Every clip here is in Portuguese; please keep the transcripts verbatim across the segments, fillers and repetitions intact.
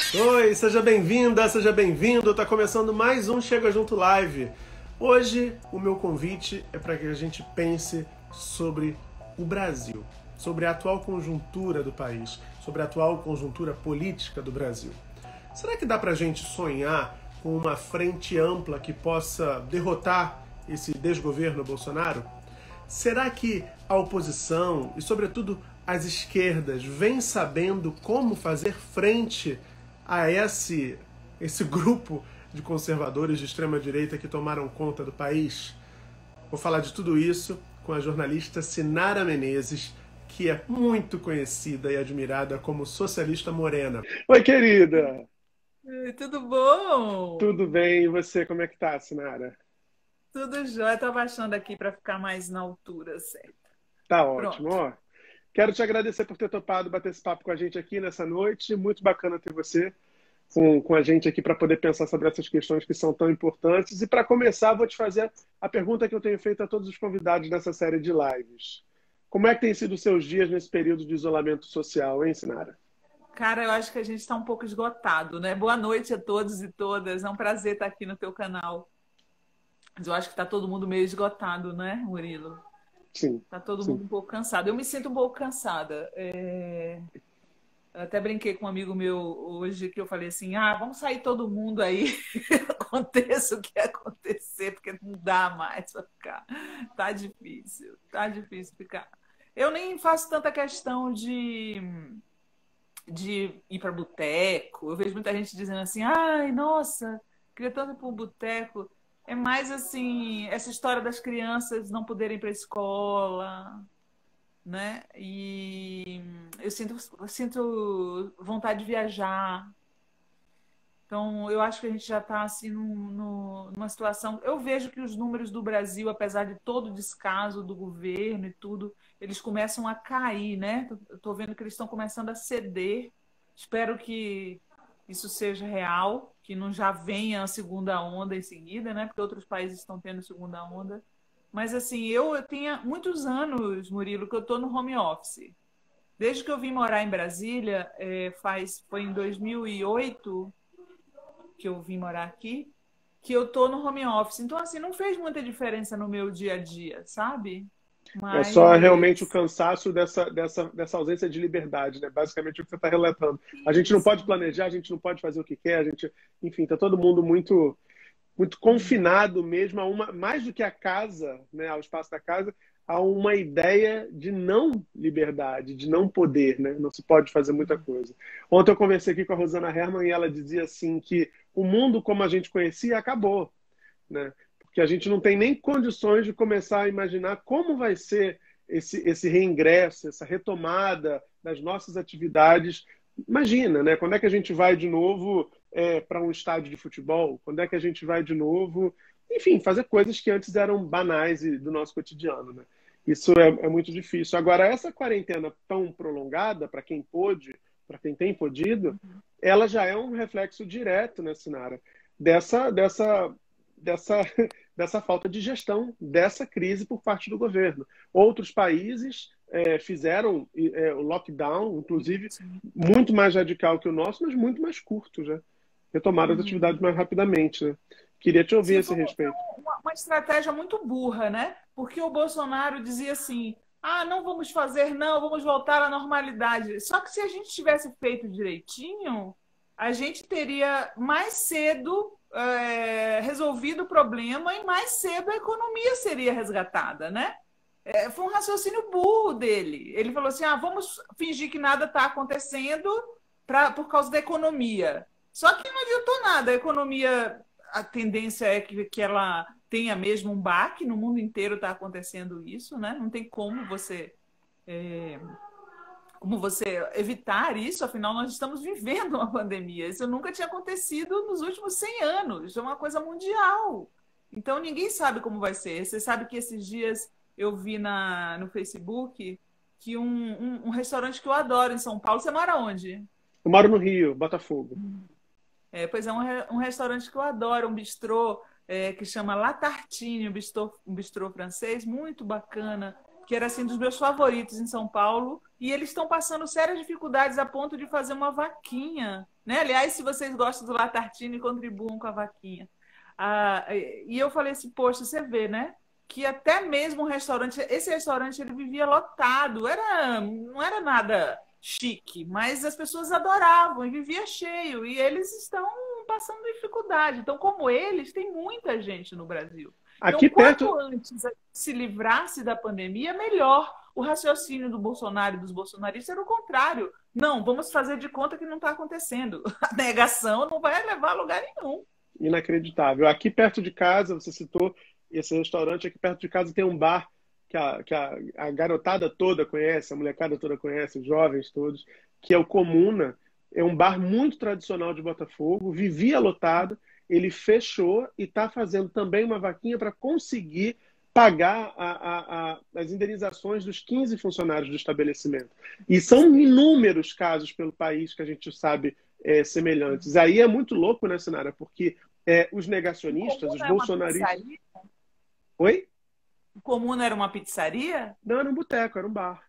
Oi, seja bem-vinda, seja bem-vindo. Tá começando mais um Chega Junto Live. Hoje o meu convite é para que a gente pense sobre o Brasil, sobre a atual conjuntura do país, sobre a atual conjuntura política do Brasil. Será que dá pra gente sonhar com uma frente ampla que possa derrotar esse desgoverno Bolsonaro? Será que a oposição e, sobretudo, as esquerdas vêm sabendo como fazer frente a esse, esse grupo de conservadores de extrema-direita que tomaram conta do país? Vou falar de tudo isso com a jornalista Sinara Menezes, que é muito conhecida e admirada como socialista morena. Oi, querida! Oi, tudo bom? Tudo bem? E você, como é que tá, Sinara? Tudo jóia. Estou abaixando aqui para ficar mais na altura, certo? Tá ótimo, Pronto. ó. Quero te agradecer por ter topado bater esse papo com a gente aqui nessa noite. Muito bacana ter você com, com a gente aqui para poder pensar sobre essas questões que são tão importantes. E para começar, vou te fazer a pergunta que eu tenho feito a todos os convidados dessa série de lives. Como é que tem sido os seus dias nesse período de isolamento social, hein, Sinara? Cara, eu acho que a gente está um pouco esgotado, né? Boa noite a todos e todas. É um prazer estar aqui no teu canal. Mas eu acho que está todo mundo meio esgotado, né, Murilo? Sim, Está todo sim. mundo um pouco cansado. Eu me sinto um pouco cansada. É... Eu até brinquei com um amigo meu hoje que eu falei assim: ah, vamos sair todo mundo aí, aconteça o que acontecer, porque não dá mais para ficar. Tá difícil, tá difícil ficar. Eu nem faço tanta questão de, de ir para boteco. Eu vejo muita gente dizendo assim: ai, nossa, queria tanto ir para o boteco. É mais assim, essa história das crianças não poderem ir para a escola, né? E eu sinto, eu sinto vontade de viajar. Então, eu acho que a gente já está assim num, num- numa situação. Eu vejo que os números do Brasil, apesar de todo o descaso do governo e tudo, eles começam a cair, né? Estou vendo que eles estão começando a ceder. Espero que isso seja real, que não já venha a segunda onda em seguida, né? Porque outros países estão tendo segunda onda. Mas assim, eu tenho muitos anos, Murilo, que eu estou no home office. Desde que eu vim morar em Brasília, é, faz, foi em dois mil e oito que eu vim morar aqui, que eu estou no home office. Então, assim, não fez muita diferença no meu dia a dia, sabe? É só realmente o Mas cansaço dessa, dessa, dessa ausência de liberdade, né? Basicamente o que você está relatando. A gente não isso. pode planejar, a gente não pode fazer o que quer, a gente, enfim, está todo mundo muito, muito confinado mesmo a uma, mais do que a casa, né, ao espaço da casa, a uma ideia de não liberdade, de não poder, né? Não se pode fazer muita coisa. Ontem eu conversei aqui com a Rosana Herman e ela dizia assim que o mundo como a gente conhecia acabou, né? Porque a gente não tem nem condições de começar a imaginar como vai ser esse, esse reingresso, essa retomada das nossas atividades. Imagina, né? Quando é que a gente vai de novo é, para um estádio de futebol? Quando é que a gente vai de novo, enfim, fazer coisas que antes eram banais e do nosso cotidiano, né? Isso é, é muito difícil. Agora, essa quarentena tão prolongada, para quem pôde, para quem tem podido, ela já é um reflexo direto, né, Sinara, dessa, dessa dessa, dessa falta de gestão dessa crise por parte do governo. Outros países é, fizeram é, o lockdown, inclusive, Sim. muito mais radical que o nosso, mas muito mais curto, já. Retomaram as atividades Uhum. mais rapidamente, né? Queria te ouvir a Sim, esse foi foi respeito. uma, uma estratégia muito burra, né? Porque o Bolsonaro dizia assim: ah, não vamos fazer, não, vamos voltar à normalidade. Só que se a gente tivesse feito direitinho, a gente teria mais cedo é, resolvido o problema e mais cedo a economia seria resgatada, né? É, foi um raciocínio burro dele. Ele falou assim: ah, vamos fingir que nada está acontecendo pra, por causa da economia. Só que não adiantou nada. A economia, a tendência é que, que ela tenha mesmo um baque. No mundo inteiro está acontecendo isso, né? Não tem como você, é, como você evitar isso. Afinal, nós estamos vivendo uma pandemia. Isso nunca tinha acontecido nos últimos cem anos. É uma coisa mundial. Então, ninguém sabe como vai ser. Você sabe que esses dias eu vi na, no Facebook que um, um, um restaurante que eu adoro em São Paulo. Você mora onde? Eu moro no Rio, Botafogo. É, pois é, um, re- um restaurante que eu adoro, um bistrô é, que chama La Tartine, um bistrô, um bistrô francês, muito bacana, que era assim dos meus favoritos em São Paulo. e eles estão passando sérias dificuldades a ponto de fazer uma vaquinha, né? Aliás, se vocês gostam do Latartine, contribuam com a vaquinha. Ah, e eu falei assim, poxa, você vê, né? Que até mesmo um restaurante, esse restaurante ele vivia lotado, era, não era nada chique, mas as pessoas adoravam e vivia cheio, e eles estão passando dificuldade. Então, como eles, tem muita gente no Brasil. Aqui então, quanto perto... antes se livrasse da pandemia, melhor. O raciocínio do Bolsonaro e dos bolsonaristas era o contrário. Não, vamos fazer de conta que não está acontecendo. A negação não vai levar a lugar nenhum. Inacreditável. Aqui perto de casa, você citou esse restaurante, aqui perto de casa tem um bar que a, que a, a garotada toda conhece, a molecada toda conhece, os jovens todos, que é o Comuna. É um bar muito tradicional de Botafogo, vivia lotado, ele fechou e está fazendo também uma vaquinha para conseguir pagar a, a, a, as indenizações dos quinze funcionários do estabelecimento. E são inúmeros casos pelo país que a gente sabe é, semelhantes. Aí é muito louco, né, Sinara? Porque é, os negacionistas, os bolsonaristas... Oi? O Comuna era uma pizzaria? Não, era um boteco, era um bar.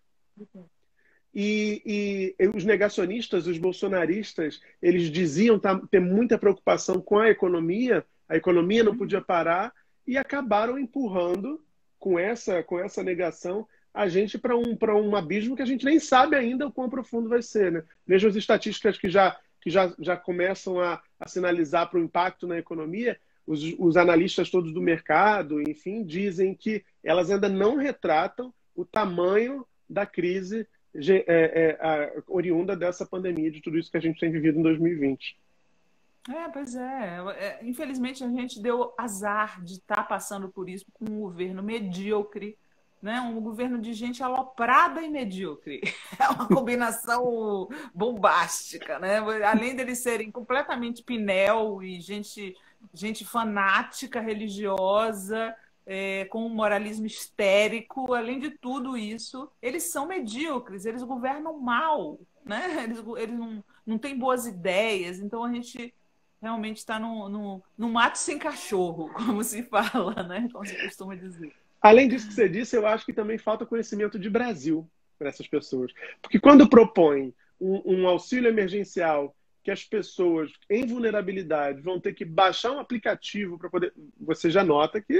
E, e os negacionistas, os bolsonaristas, eles diziam tá, ter muita preocupação com a economia, a economia não podia parar, e acabaram empurrando, com essa, com essa negação, a gente para um, para um abismo que a gente nem sabe ainda o quão profundo vai ser. Né? Mesmo as estatísticas que já, que já, já começam a, a sinalizar para o impacto na economia, os, os analistas todos do mercado, enfim, dizem que elas ainda não retratam o tamanho da crise é, é, a, oriunda dessa pandemia, de tudo isso que a gente tem vivido em dois mil e vinte. É, pois é. é. Infelizmente, a gente deu azar de estar passando por isso com um governo medíocre, né? Um governo de gente aloprada e medíocre. É uma combinação bombástica, né? Além deles serem completamente pinel e gente, gente fanática, religiosa, é, com um moralismo histérico, além de tudo isso, eles são medíocres, eles governam mal, né? Eles, eles não, não têm boas ideias, então a gente realmente está no, no, no mato sem cachorro, como se fala, né? Como se costuma dizer. Além disso que você disse, eu acho que também falta conhecimento de Brasil para essas pessoas. Porque quando propõe um, um auxílio emergencial que as pessoas em vulnerabilidade vão ter que baixar um aplicativo para poder... Você já nota que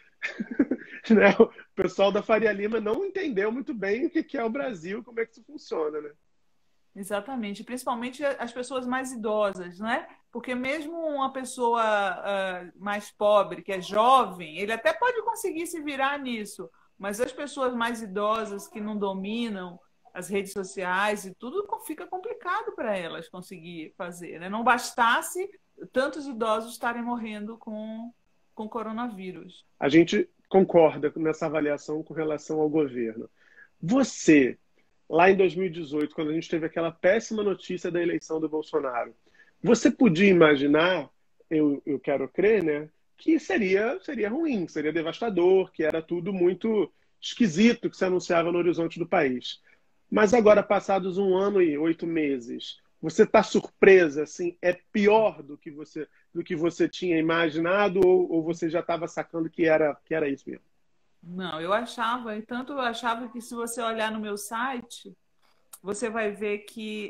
né, o pessoal da Faria Lima não entendeu muito bem o que é o Brasil, como é que isso funciona, né? Exatamente, principalmente as pessoas mais idosas, né? Porque mesmo uma pessoa uh, mais pobre, que é jovem, ele até pode conseguir se virar nisso, mas as pessoas mais idosas que não dominam as redes sociais e tudo, fica complicado para elas conseguir fazer, né? Não bastasse tantos idosos estarem morrendo com, com coronavírus. A gente concorda nessa avaliação com relação ao governo. Você... Lá em dois mil e dezoito, quando a gente teve aquela péssima notícia da eleição do Bolsonaro, você podia imaginar, eu, eu quero crer, né, que seria, seria ruim, seria devastador, que era tudo muito esquisito que se anunciava no horizonte do país. Mas agora, passados um ano e oito meses, você está surpresa, assim, é pior do que você, do que você tinha imaginado ou, ou você já estava sacando que era, que era isso mesmo? Não, eu achava, e tanto eu achava que se você olhar no meu site, você vai ver que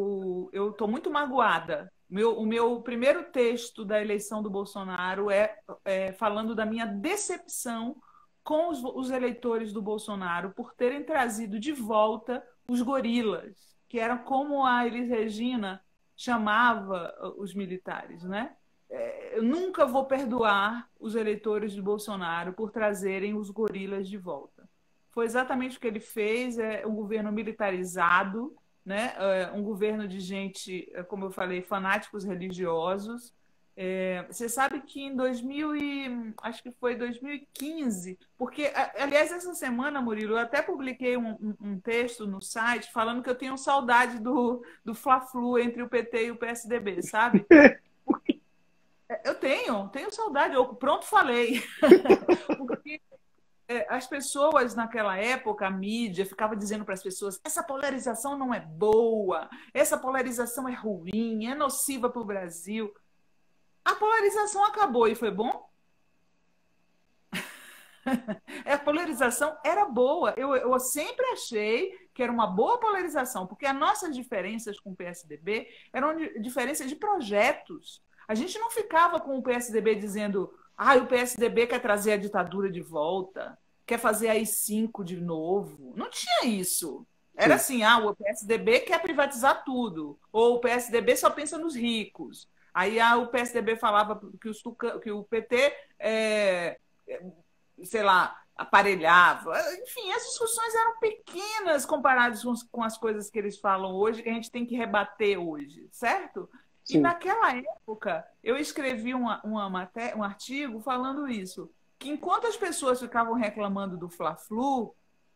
eu eu estou muito magoada. Meu, o meu primeiro texto da eleição do Bolsonaro é, é falando da minha decepção com os, os eleitores do Bolsonaro por terem trazido de volta os gorilas, que era como a Elis Regina chamava os militares, né? Eu nunca vou perdoar os eleitores de Bolsonaro por trazerem os gorilas de volta. Foi exatamente o que ele fez, é um governo militarizado, né? É um governo de gente, como eu falei, fanáticos religiosos. É, você sabe que em dois mil e, acho que foi dois mil e quinze, porque, aliás, essa semana, Murilo, eu até publiquei um, um, um texto no site falando que eu tenho saudade do, do Fla-Flu entre o P T e o P S D B, sabe? Porque eu tenho, tenho saudade, eu pronto falei. Porque as pessoas naquela época, a mídia, ficava dizendo para as pessoas: essa polarização não é boa, essa polarização é ruim, é nociva para o Brasil. A polarização acabou e foi bom? A polarização era boa. Eu, eu sempre achei que era uma boa polarização, porque as nossas diferenças com o P S D B eram diferenças de projetos. A gente não ficava com o P S D B dizendo ah, o P S D B quer trazer a ditadura de volta, quer fazer a A I cinco de novo. Não tinha isso. Era Sim. assim, ah, o P S D B quer privatizar tudo, ou o P S D B só pensa nos ricos. Aí ah, o P S D B falava que, os, que o P T, é, sei lá, aparelhava. Enfim, as discussões eram pequenas comparadas com, com as coisas que eles falam hoje, que a gente tem que rebater hoje, certo? Sim. E naquela época, eu escrevi uma, uma matéria, um artigo falando isso, que enquanto as pessoas ficavam reclamando do Fla-Flu,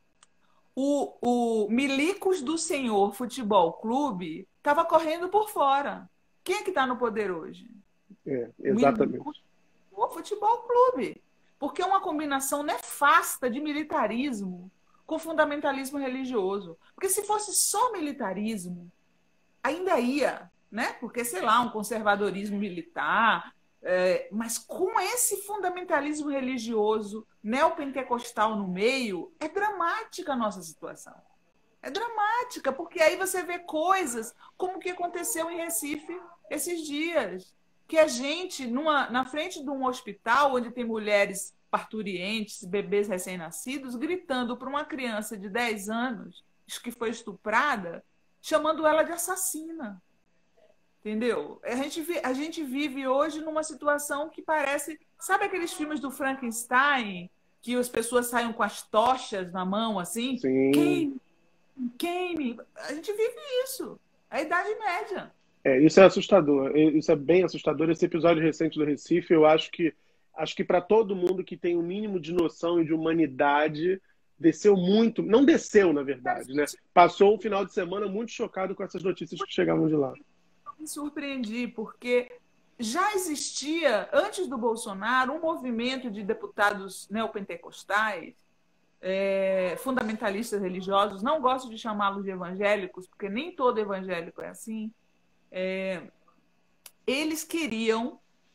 o, o Milicos do Senhor Futebol Clube estava correndo por fora. Quem é que está no poder hoje? É, exatamente. O Futebol Clube. Porque é uma combinação nefasta de militarismo com fundamentalismo religioso. Porque se fosse só militarismo, ainda ia, né? Porque, sei lá, um conservadorismo militar, é, mas com esse fundamentalismo religioso neopentecostal no meio, é dramática a nossa situação. É dramática, porque aí você vê coisas como o que aconteceu em Recife esses dias. Que a gente, numa, na frente de um hospital onde tem mulheres parturientes, bebês recém-nascidos, gritando para uma criança de dez anos que foi estuprada, chamando ela de assassina. Entendeu? A gente, a gente vive hoje numa situação que parece... Sabe aqueles filmes do Frankenstein, que as pessoas saem com as tochas na mão, assim? Sim. Queime, queime. A gente vive isso. A Idade Média. É, isso é assustador. Isso é bem assustador. Esse episódio recente do Recife, eu acho que, acho que para todo mundo que tem um mínimo de noção e de humanidade, desceu muito... Não desceu, na verdade, né? Passou um final de semana muito chocado com essas notícias que chegavam de lá. Me surpreendi, porque já existia, antes do Bolsonaro, um movimento de deputados neopentecostais, é, fundamentalistas religiosos, não gosto de chamá-los de evangélicos, porque nem todo evangélico é assim, é, eles queriam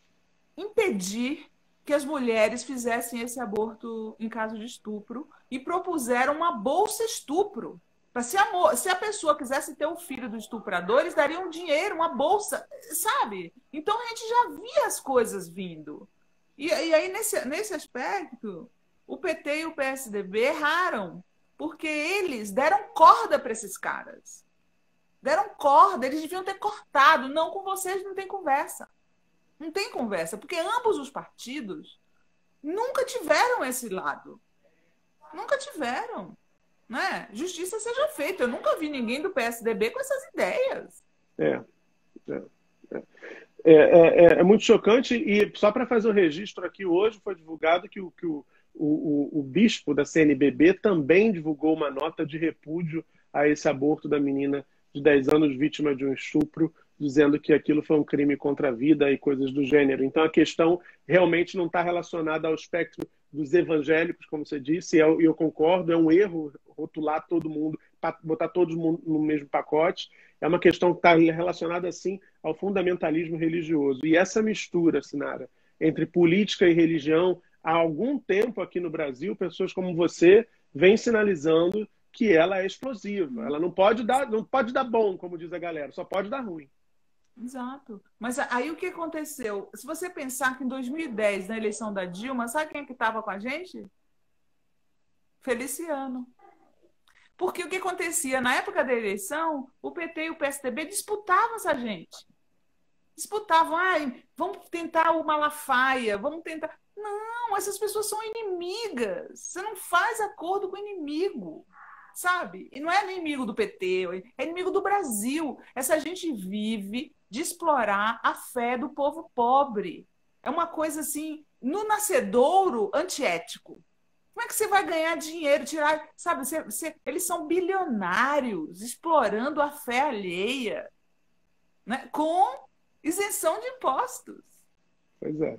impedir que as mulheres fizessem esse aborto em caso de estupro e propuseram uma bolsa estupro. Se a, se a pessoa quisesse ter o filho do estuprador, eles dariam dinheiro, uma bolsa, sabe? Então a gente já via as coisas vindo. E, e aí, nesse, nesse aspecto, o P T e o P S D B erraram, porque eles deram corda para esses caras. Deram corda, eles deviam ter cortado. Não, com vocês não tem conversa. Não tem conversa, porque ambos os partidos nunca tiveram esse lado. Nunca tiveram. Né? Justiça seja feita. Eu nunca vi ninguém do P S D B com essas ideias. É, é, é. É, é, é muito chocante. E só para fazer o registro aqui, hoje foi divulgado que, o, que o, o, o bispo da C N B B também divulgou uma nota de repúdio a esse aborto da menina de dez anos, vítima de um estupro, dizendo que aquilo foi um crime contra a vida e coisas do gênero. Então a questão realmente não está relacionada ao espectro dos evangélicos, como você disse, e eu, eu concordo, é um erro rotular todo mundo, botar todo mundo no mesmo pacote. É uma questão que está relacionada, sim, ao fundamentalismo religioso. E essa mistura, Sinara, entre política e religião, há algum tempo aqui no Brasil, pessoas como você vêm sinalizando que ela é explosiva. Ela não pode dar, não pode dar bom, como diz a galera, só pode dar ruim. Exato. Mas aí o que aconteceu? Se você pensar que em dois mil e dez, na eleição da Dilma, sabe quem é que estava com a gente? Feliciano. Porque o que acontecia? Na época da eleição, o P T e o P S D B disputavam essa gente. Disputavam, ai, vamos tentar o Malafaia, vamos tentar... Não, essas pessoas são inimigas. Você não faz acordo com o inimigo, sabe? E não é inimigo do P T, é inimigo do Brasil. Essa gente vive de explorar a fé do povo pobre. É uma coisa assim, no nascedouro, antiético. Como é que você vai ganhar dinheiro, tirar, sabe? Você, você, eles são bilionários, explorando a fé alheia, né? Com isenção de impostos. Pois é.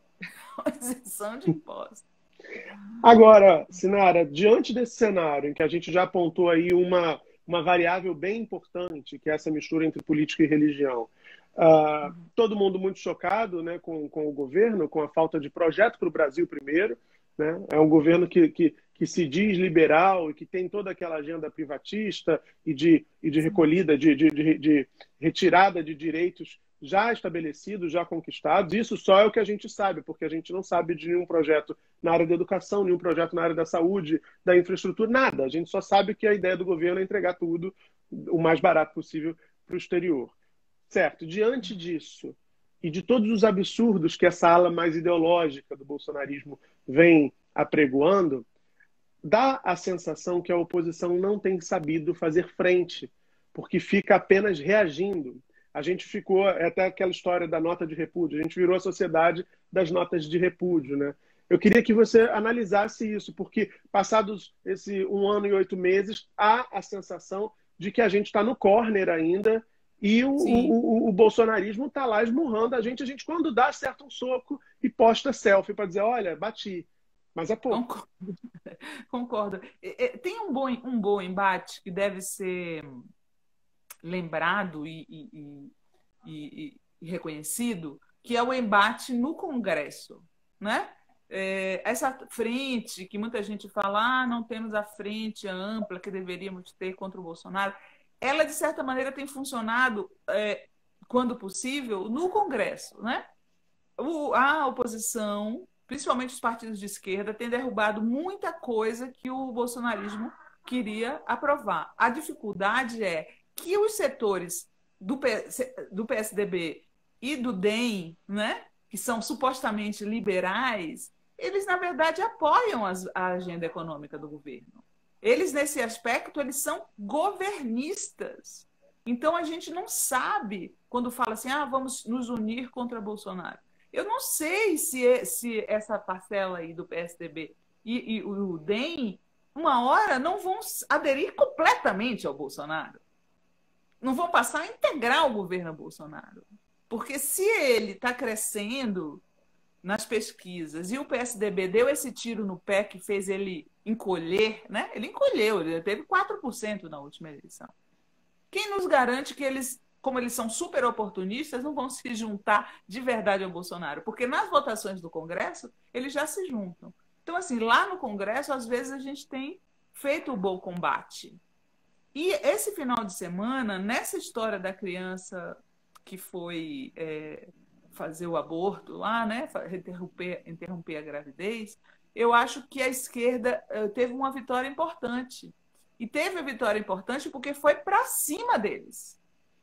Isenção de impostos. Agora, Sinara, diante desse cenário em que a gente já apontou aí uma, uma variável bem importante, que é essa mistura entre política e religião, uh, todo mundo muito chocado, né, com, com o governo, com a falta de projeto para o Brasil primeiro, né? É um governo que, que, que se diz liberal e que tem toda aquela agenda privatista e de, e de recolhida, de, de, de, de retirada de direitos já estabelecidos, já conquistados. Isso só é o que a gente sabe, porque a gente não sabe de nenhum projeto na área da educação, nenhum projeto na área da saúde, da infraestrutura, nada. A gente só sabe que a ideia do governo é entregar tudo o mais barato possível para o exterior. Certo? Diante disso e de todos os absurdos que essa ala mais ideológica do bolsonarismo vem apregoando, dá a sensação que a oposição não tem sabido fazer frente, porque fica apenas reagindo. A gente ficou, é até aquela história da nota de repúdio, a gente virou a sociedade das notas de repúdio, né? Eu queria que você analisasse isso, porque passados esse um ano e oito meses, há a sensação de que a gente está no corner ainda e o, o, o, o bolsonarismo está lá esmurrando a gente. A gente, quando dá, acerta um soco e posta selfie para dizer, olha, bati. Mas é pouco. Concordo. Concordo. Tem um bom, um bom embate que deve ser lembrado e, e, e, e reconhecido, que é o embate no Congresso, né? É, essa frente que muita gente fala, ah, não temos a frente ampla que deveríamos ter contra o Bolsonaro, ela, de certa maneira, tem funcionado, é, quando possível, no Congresso, né? O, a oposição, principalmente os partidos de esquerda, têm derrubado muita coisa que o bolsonarismo queria aprovar. A dificuldade é que os setores do, do P S D B e do D E M, né, que são supostamente liberais, eles, na verdade, apoiam as, a agenda econômica do governo. Eles, nesse aspecto, eles são governistas. Então, a gente não sabe, quando fala assim, ah, vamos nos unir contra Bolsonaro. Eu não sei se, se essa parcela aí do P S D B e, e o D E M, uma hora, não vão aderir completamente ao Bolsonaro. Não vão passar a integrar o governo Bolsonaro. Porque se ele está crescendo nas pesquisas e o P S D B deu esse tiro no pé que fez ele encolher, né? Ele encolheu, ele teve quatro por cento na última eleição. Quem nos garante que eles, como eles são super oportunistas, não vão se juntar de verdade ao Bolsonaro? Porque nas votações do Congresso, eles já se juntam. Então, assim, lá no Congresso, às vezes a gente tem feito o bom combate. E esse final de semana, nessa história da criança que foi é, fazer o aborto lá, né, interromper, interromper a gravidez, eu acho que a esquerda teve uma vitória importante. E teve a vitória importante porque foi para cima deles.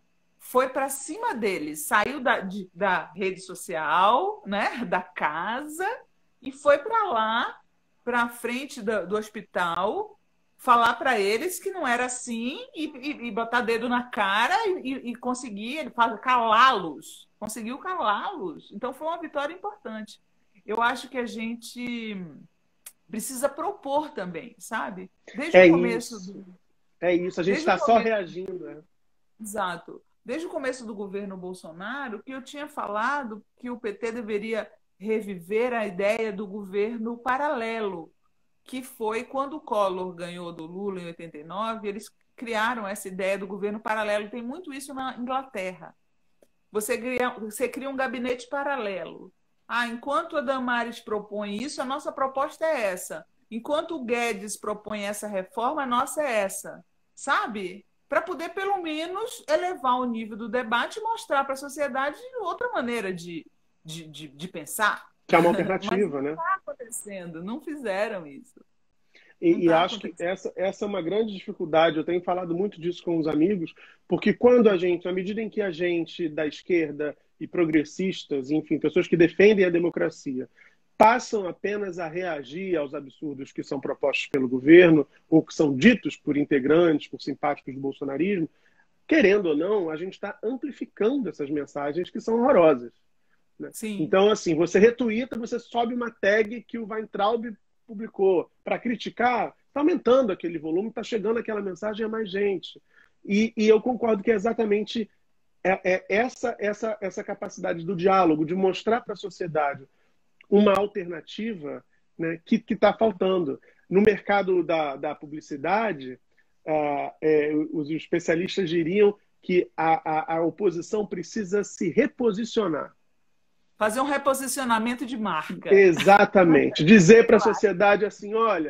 Foi para cima deles. Saiu da, de, da rede social, né, da casa, e foi para lá, para a frente do, do hospital, falar para eles que não era assim e, e, e botar dedo na cara e, e conseguir ele calá-los. Conseguiu calá-los. Então, foi uma vitória importante. Eu acho que a gente precisa propor também, sabe? Desde é o começo isso. do... É isso, a gente está só reagindo. Né? Exato. Desde o começo do governo Bolsonaro, que eu tinha falado que o P T deveria reviver a ideia do governo paralelo, que foi quando o Collor ganhou do Lula em oitenta e nove, eles criaram essa ideia do governo paralelo. Tem muito isso na Inglaterra. Você cria, você cria um gabinete paralelo. Ah, enquanto a Damares propõe isso, a nossa proposta é essa. Enquanto o Guedes propõe essa reforma, a nossa é essa. Sabe? Para poder, pelo menos, elevar o nível do debate e mostrar para a sociedade outra maneira de, de, de, de pensar. Que é uma alternativa, né? Não está acontecendo, não fizeram isso. E, e acho que essa, essa é uma grande dificuldade. Eu tenho falado muito disso com os amigos, porque quando a gente, à medida em que a gente da esquerda e progressistas, enfim, pessoas que defendem a democracia, passam apenas a reagir aos absurdos que são propostos pelo governo ou que são ditos por integrantes, por simpáticos do bolsonarismo, querendo ou não, a gente está amplificando essas mensagens que são horrorosas. Né? Então, assim, você retuita, você sobe uma tag que o Weintraub publicou para criticar, está aumentando aquele volume, está chegando aquela mensagem a mais gente. E, e eu concordo que é exatamente é, é essa, essa, essa capacidade do diálogo, de mostrar para a sociedade uma alternativa, né, que está faltando. No mercado da, da publicidade, ah, é, os especialistas diriam que a, a, a oposição precisa se reposicionar. Fazer um reposicionamento de marca. Exatamente. Dizer para a sociedade assim, olha,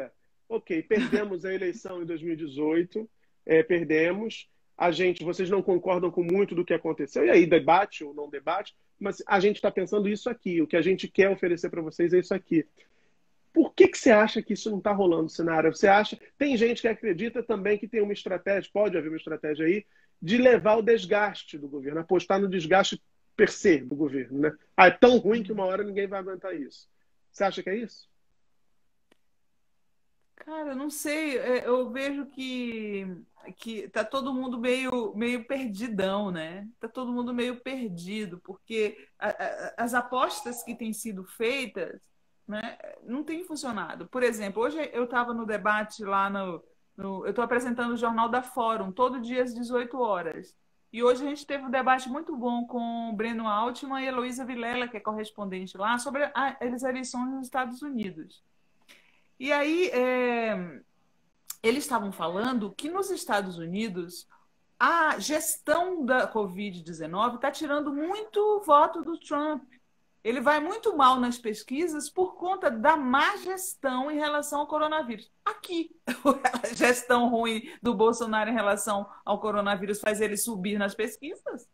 ok, perdemos a eleição em dois mil e dezoito, é, perdemos. A gente, vocês não concordam com muito do que aconteceu, e aí debate ou não debate, mas a gente está pensando isso aqui, o que a gente quer oferecer para vocês é isso aqui. Por que que você acha que isso não está rolando, Sinara? Você acha... Tem gente que acredita também que tem uma estratégia, pode haver uma estratégia aí, de levar o desgaste do governo, apostar no desgaste per se do governo, né? Ah, é tão ruim que uma hora ninguém vai aguentar isso. Você acha que é isso? Cara, eu não sei, é, eu vejo que que tá todo mundo meio meio perdidão, né? Tá todo mundo meio perdido, porque a- a- as apostas que têm sido feitas, né, não têm funcionado. Por exemplo, hoje eu estava no debate lá no, no- eu estou apresentando o Jornal da Fórum todo dia às dezoito horas. E hoje a gente teve um debate muito bom com o Breno Altman e a Heloísa Vilela, que é correspondente lá, sobre a- as eleições nos Estados Unidos. E aí, é, eles estavam falando que nos Estados Unidos a gestão da covid dezenove está tirando muito voto do Trump. Ele vai muito mal nas pesquisas por conta da má gestão em relação ao coronavírus. Aqui, a gestão ruim do Bolsonaro em relação ao coronavírus faz ele subir nas pesquisas.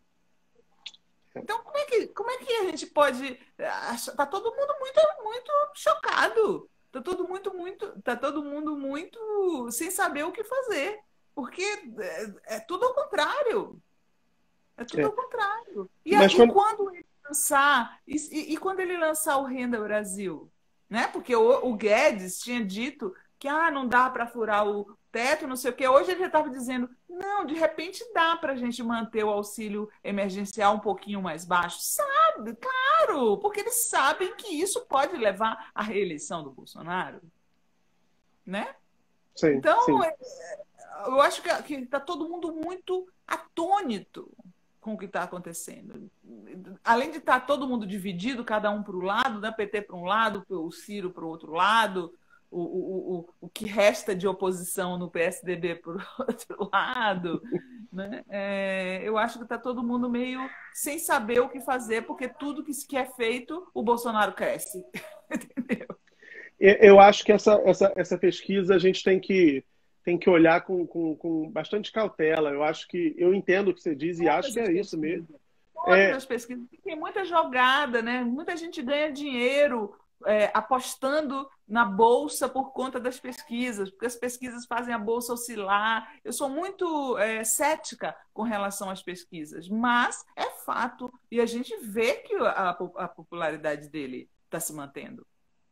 Então, como é que, como é que a gente pode achar? Tá todo mundo muito, muito chocado. Tá todo muito, muito, tá todo mundo muito sem saber o que fazer, porque é, é tudo ao contrário. É tudo É. ao contrário. E, Mas aí, quando... quando ele lançar, e, e- e quando ele lançar o Renda Brasil, né? Porque o, o Guedes tinha dito que ah, não dá para furar o teto, não sei o quê. Hoje ele já estava dizendo, não, de repente dá para a gente manter o auxílio emergencial um pouquinho mais baixo. Sabe, claro, porque eles sabem que isso pode levar à reeleição do Bolsonaro, né? Sim, Então, sim. é, eu acho que está todo mundo muito atônito com o que está acontecendo. Além de estar todo mundo dividido, cada um para o lado, né? P T para um lado, o Ciro para o outro lado, o, o, o, o que resta de oposição no P S D B para o outro lado. Né? É, eu acho que está todo mundo meio sem saber o que fazer, porque tudo que, que é feito, o Bolsonaro cresce. Entendeu? Eu acho que essa, essa, essa pesquisa a gente tem que, tem que olhar com, com, com bastante cautela. Eu acho que eu entendo o que você diz e acho Todas que as é isso pesquisas. mesmo. Todas É, as pesquisas. Tem muita jogada, né? Muita gente ganha dinheiro é, apostando na bolsa por conta das pesquisas, porque as pesquisas fazem a bolsa oscilar. Eu sou muito é, cética com relação às pesquisas, mas é fato e a gente vê que a, a popularidade dele está se mantendo.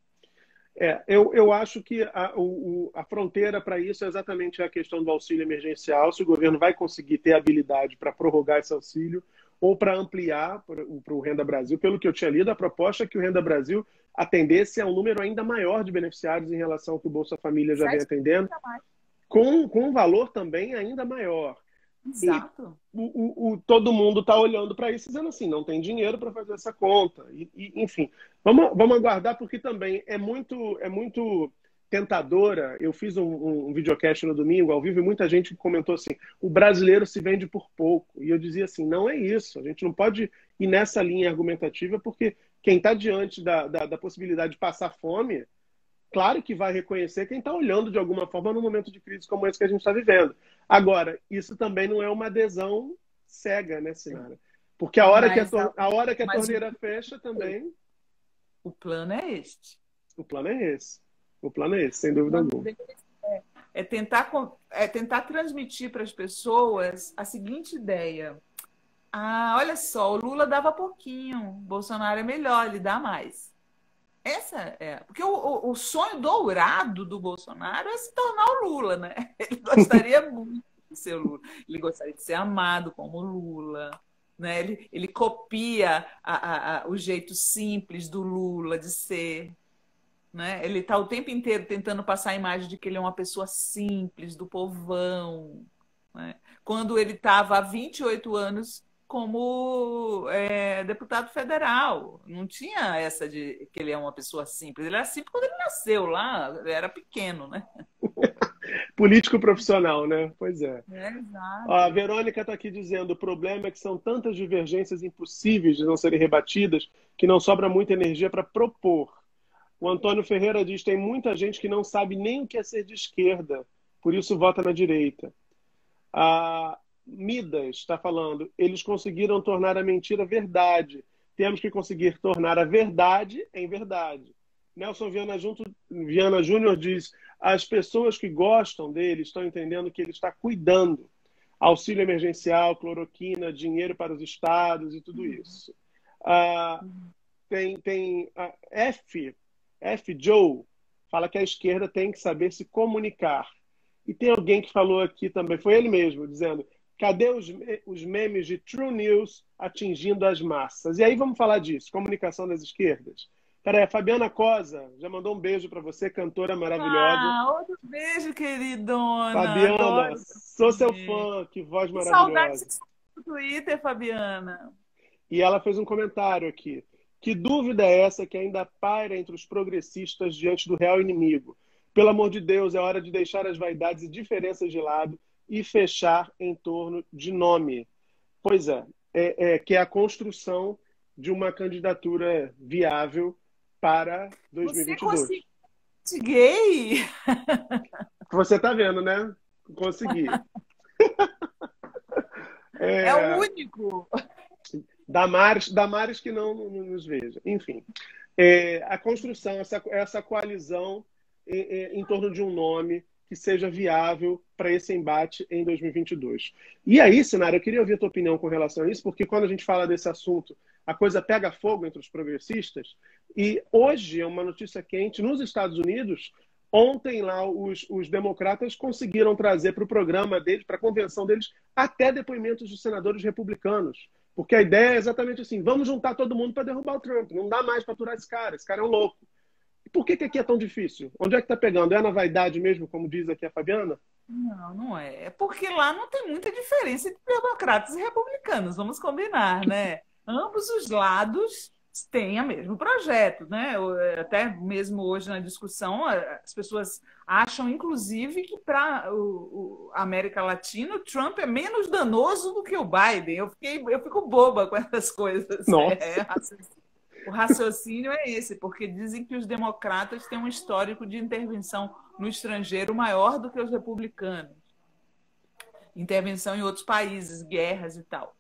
É, eu, eu acho que a, o, a fronteira para isso é exatamente a questão do auxílio emergencial, se o governo vai conseguir ter habilidade para prorrogar esse auxílio ou para ampliar para o Renda Brasil. Pelo que eu tinha lido, a proposta é que o Renda Brasil atendesse a um número ainda maior de beneficiários em relação ao que o Bolsa Família já vem atendendo, com, com um valor também ainda maior. Exato. E o, o, todo mundo está olhando para isso dizendo assim, não tem dinheiro para fazer essa conta. E, e, enfim, vamos, vamos aguardar, porque também é muito, é muito tentadora. Eu fiz um, um, um videocast no domingo, ao vivo, e muita gente comentou assim, o brasileiro se vende por pouco. E eu dizia assim, não é isso. A gente não pode ir nessa linha argumentativa, porque quem está diante da, da, da possibilidade de passar fome, claro que vai reconhecer quem está olhando de alguma forma num momento de crise como esse que a gente está vivendo. Agora, isso também não é uma adesão cega, né, Sinara? Porque a hora, que a, tor a hora que a torneira fecha também... O plano é este. O plano é esse. O plano é esse, sem dúvida alguma. É, é, tentar, é tentar transmitir para as pessoas a seguinte ideia. Ah, olha só, o Lula dava pouquinho, o Bolsonaro é melhor, ele dá mais. Essa é. Porque o, o, o sonho dourado do Bolsonaro é se tornar o Lula, né? Ele gostaria muito de ser o Lula. Ele gostaria de ser amado como Lula. Né? Ele, ele copia a, a, a, o jeito simples do Lula de ser. Né? Ele está o tempo inteiro tentando passar a imagem de que ele é uma pessoa simples, do povão. Né? Quando ele estava há vinte e oito anos como é, deputado federal. Não tinha essa de que ele é uma pessoa simples. Ele era simples quando ele nasceu lá, ele era pequeno, né? Político profissional, né? Pois é. É, exato. A Verônica está aqui dizendo, o problema é que são tantas divergências impossíveis de não serem rebatidas que não sobra muita energia para propor. O Antônio Ferreira diz: tem muita gente que não sabe nem o que é ser de esquerda, por isso vota na direita. A Midas está falando: eles conseguiram tornar a mentira verdade. Temos que conseguir tornar a verdade em verdade. Nelson Viana, junto, Viana Júnior diz: as pessoas que gostam dele estão entendendo que ele está cuidando. Auxílio emergencial, cloroquina, dinheiro para os estados e tudo isso. Ah, tem tem a F, F. Joe fala que a esquerda tem que saber se comunicar. E tem alguém que falou aqui também, foi ele mesmo, dizendo: cadê os, os memes de True News atingindo as massas? E aí vamos falar disso, comunicação das esquerdas. Peraí, a Fabiana Cosa já mandou um beijo para você, cantora maravilhosa. Ah, outro beijo, queridona. Fabiana, Adoro sou seu você. fã, que voz Que maravilhosa. saudade do Twitter, Fabiana. E ela fez um comentário aqui. Que dúvida é essa que ainda paira entre os progressistas diante do real inimigo? Pelo amor de Deus, é hora de deixar as vaidades e diferenças de lado e fechar em torno de nome. Pois é, é, é que é a construção de uma candidatura viável para dois mil e vinte e dois. Você conseguiu gay? Você está vendo, né? Consegui. É, é o único. Damares, Damares que não, não nos veja. Enfim, é, a construção, essa, essa coalizão em, em, em torno de um nome que seja viável para esse embate em dois mil e vinte e dois. E aí, Sinara, eu queria ouvir a tua opinião com relação a isso, porque quando a gente fala desse assunto, a coisa pega fogo entre os progressistas, e hoje é uma notícia quente nos Estados Unidos. Ontem lá os, os democratas conseguiram trazer para o programa deles, para a convenção deles, até depoimentos de senadores republicanos. Porque a ideia é exatamente assim: vamos juntar todo mundo para derrubar o Trump. Não dá mais para aturar esse cara. Esse cara é um louco. E por que, que aqui é tão difícil? Onde é que está pegando? É na vaidade mesmo, como diz aqui a Fabiana? Não, não é. É porque lá não tem muita diferença entre democratas e republicanos. Vamos combinar, né? Ambos os lados têm o mesmo projeto, né? Até mesmo hoje na discussão, as pessoas acham, inclusive, que para a América Latina o Trump é menos danoso do que o Biden. Eu, fiquei, eu fico boba com essas coisas. Nossa. É, o raciocínio é esse, porque dizem que os democratas têm um histórico de intervenção no estrangeiro maior do que os republicanos. Intervenção em outros países, guerras e tal.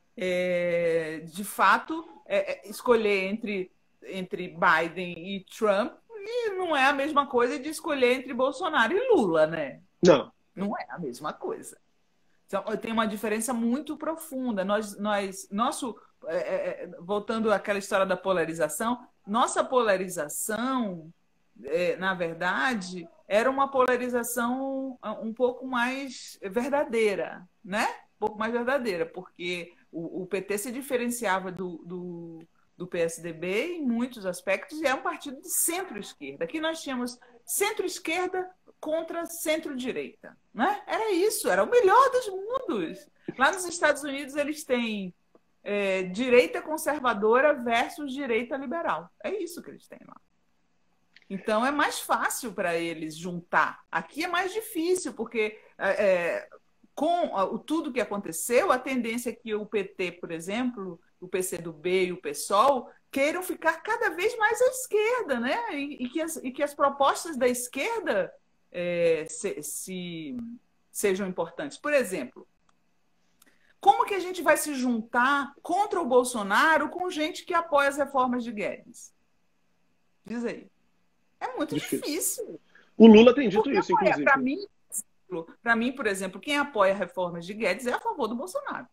É, de fato, é, é, escolher entre, entre Biden e Trump e não é a mesma coisa de escolher entre Bolsonaro e Lula, né? Não. Não é a mesma coisa. Então, tem uma diferença muito profunda. Nós, nós, nosso, é, é, voltando àquela história da polarização, nossa polarização, é, na verdade, era uma polarização um pouco mais verdadeira, né? Um pouco mais verdadeira, porque o, o P T se diferenciava do, do, do P S D B em muitos aspectos e é um partido de centro-esquerda. Aqui nós tínhamos centro-esquerda contra centro-direita, né? Era isso, era o melhor dos mundos. Lá nos Estados Unidos eles têm é, direita conservadora versus direita liberal. É isso que eles têm lá. Então é mais fácil para eles juntar. Aqui é mais difícil, porque é, com o, tudo que aconteceu, a tendência é que o P T, por exemplo, o P C do B e o PSOL queiram ficar cada vez mais à esquerda, né? E, e, que, as, e que as propostas da esquerda é, se, se, sejam importantes. Por exemplo, como que a gente vai se juntar contra o Bolsonaro com gente que apoia as reformas de Guedes? Diz aí. É muito difícil. difícil. O Lula tem dito Porque isso, apoia, inclusive. Para mim, para mim, por exemplo, quem apoia reformas de Guedes é a favor do Bolsonaro.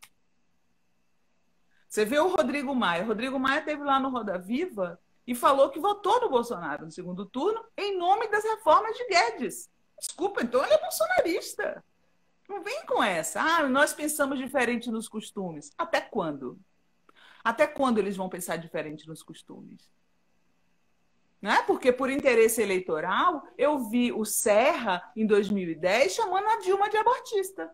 Você vê o Rodrigo Maia. O Rodrigo Maia esteve lá no Roda Viva e falou que votou no Bolsonaro no segundo turno em nome das reformas de Guedes. Desculpa, então ele é bolsonarista. Não vem com essa. Ah, nós pensamos diferente nos costumes. Até quando? Até quando eles vão pensar diferente nos costumes? Né? Porque, por interesse eleitoral, eu vi o Serra, em dois mil e dez, chamando a Dilma de abortista.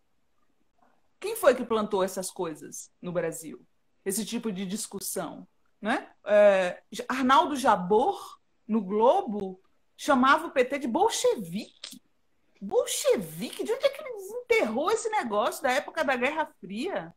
Quem foi que plantou essas coisas no Brasil? Esse tipo de discussão. Né? É, Arnaldo Jabor, no Globo, chamava o P T de bolchevique. Bolchevique? De onde é que ele desenterrou esse negócio da época da Guerra Fria?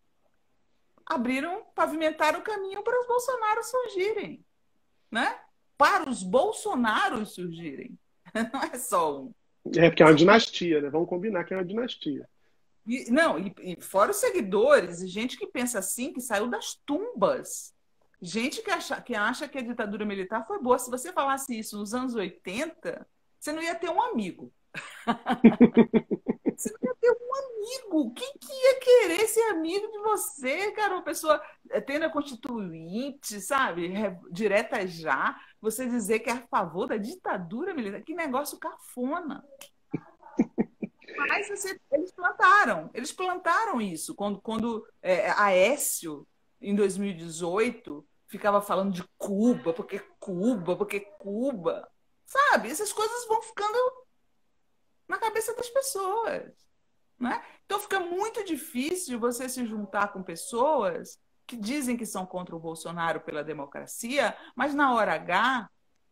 Abriram, pavimentaram o caminho para os Bolsonaros surgirem. Né? para os Bolsonaros surgirem. Não é só um. É porque é uma dinastia, né? Vamos combinar que é uma dinastia. E, não, e, e fora os seguidores, e gente que pensa assim, que saiu das tumbas. Gente que acha, que acha que a ditadura militar foi boa. Se você falasse isso nos anos oitenta, você não ia ter um amigo. Você não ia ter um amigo. Quem que ia querer ser amigo de você, cara? Uma pessoa tendo a constituinte, sabe? Direta já. Você dizer que é a favor da ditadura militar. Que negócio cafona. Mas você, eles plantaram. Eles plantaram isso. Quando, quando é, Aécio, em dois mil e dezoito, ficava falando de Cuba, porque Cuba, porque Cuba. Sabe? Essas coisas vão ficando na cabeça das pessoas, né? Então fica muito difícil você se juntar com pessoas que dizem que são contra o Bolsonaro pela democracia, mas na hora H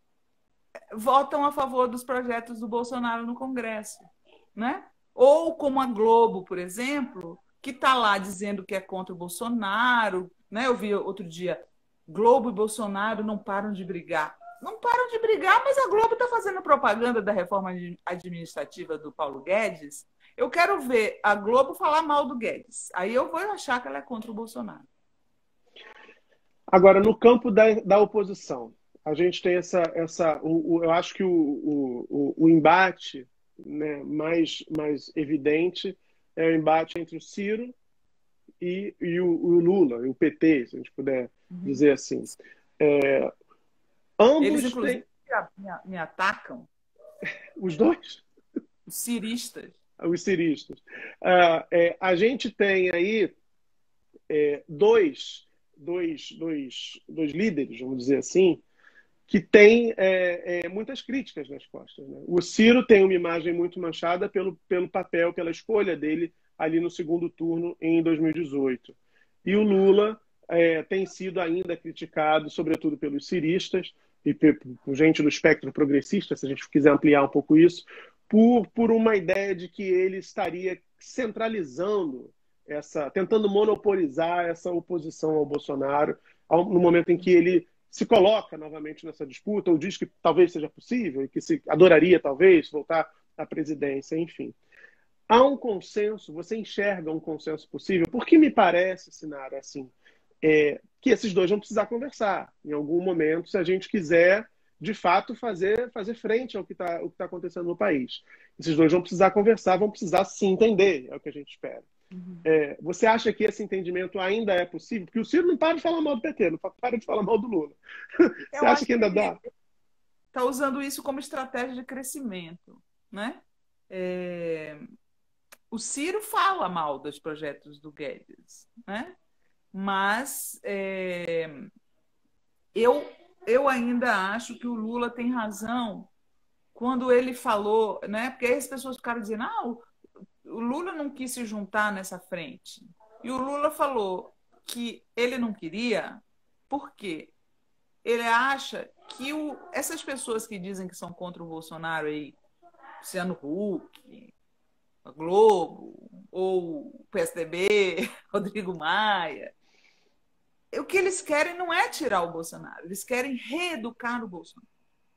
votam a favor dos projetos do Bolsonaro no Congresso, né? Ou como a Globo, por exemplo, que está lá dizendo que é contra o Bolsonaro, né? Eu vi outro dia, Globo e Bolsonaro não param de brigar. Não param de brigar, mas a Globo está fazendo propaganda da reforma administrativa do Paulo Guedes. Eu quero ver a Globo falar mal do Guedes. Aí eu vou achar que ela é contra o Bolsonaro. Agora, no campo da, da oposição, a gente tem essa... essa o, o, eu acho que o, o, o embate, né, mais, mais evidente é o embate entre o Ciro e, e o, o Lula, e o P T, se a gente puder uhum. dizer assim. É, ambos Eles, inclusive, têm... me, me atacam. Os dois? Os ciristas. Os ciristas. Uh, é, a gente tem aí é, dois, dois, dois, dois líderes, vamos dizer assim, que têm é, é, muitas críticas nas costas, né? O Ciro tem uma imagem muito manchada pelo, pelo papel, pela escolha dele ali no segundo turno em dois mil e dezoito. E o Lula é, tem sido ainda criticado, sobretudo pelos ciristas, e por gente do espectro progressista, se a gente quiser ampliar um pouco isso, por, por uma ideia de que ele estaria centralizando, essa, tentando monopolizar essa oposição ao Bolsonaro, ao, no momento em que ele se coloca novamente nessa disputa, ou diz que talvez seja possível, e que se adoraria, talvez, voltar à presidência, enfim. Há um consenso, você enxerga um consenso possível? Porque me parece, Sinara, assim, é, que esses dois vão precisar conversar em algum momento, se a gente quiser, de fato, fazer, fazer frente ao que está tá acontecendo no país. Esses dois vão precisar conversar, vão precisar se entender, é o que a gente espera. Uhum. É, você acha que esse entendimento ainda é possível? Porque o Ciro não para de falar mal do P T, não para de falar mal do Lula. Você acha que ainda dá? Está usando isso como estratégia de crescimento, né? É... O Ciro fala mal dos projetos do Guedes, né? Mas é... eu, eu ainda acho que o Lula tem razão quando ele falou, né? Porque aí as pessoas ficaram dizendo, ah, o O Lula não quis se juntar nessa frente. E o Lula falou que ele não queria porque ele acha que o, essas pessoas que dizem que são contra o Bolsonaro, aí, Luciano Huck, a Globo, ou o P S D B, Rodrigo Maia, o que eles querem não é tirar o Bolsonaro, eles querem reeducar o Bolsonaro.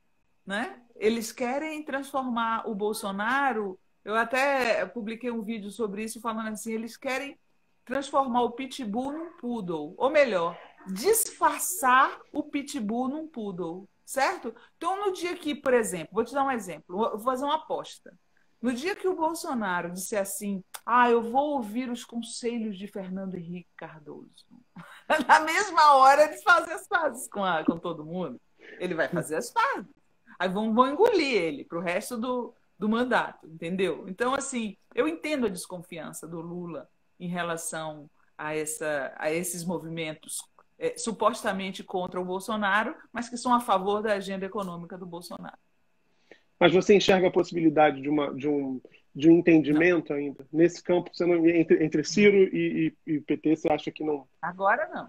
Né? Eles querem transformar o Bolsonaro... Eu até publiquei um vídeo sobre isso falando assim, eles querem transformar o pitbull num poodle, ou melhor, disfarçar o pitbull num poodle, certo? Então, no dia que, por exemplo, vou te dar um exemplo, vou fazer uma aposta. No dia que o Bolsonaro disser assim, ah, eu vou ouvir os conselhos de Fernando Henrique Cardoso, na mesma hora de fazer as pazes com, a, com todo mundo, ele vai fazer as pazes. Aí vão, vão engolir ele para o resto do... do mandato, entendeu? Então, assim, eu entendo a desconfiança do Lula em relação a, essa, a esses movimentos é, supostamente contra o Bolsonaro, mas que são a favor da agenda econômica do Bolsonaro. Mas você enxerga a possibilidade de, uma, de, um, de um entendimento não. ainda? Nesse campo, você não, entre, entre Ciro e, e, e o P T, você acha que não? Agora não.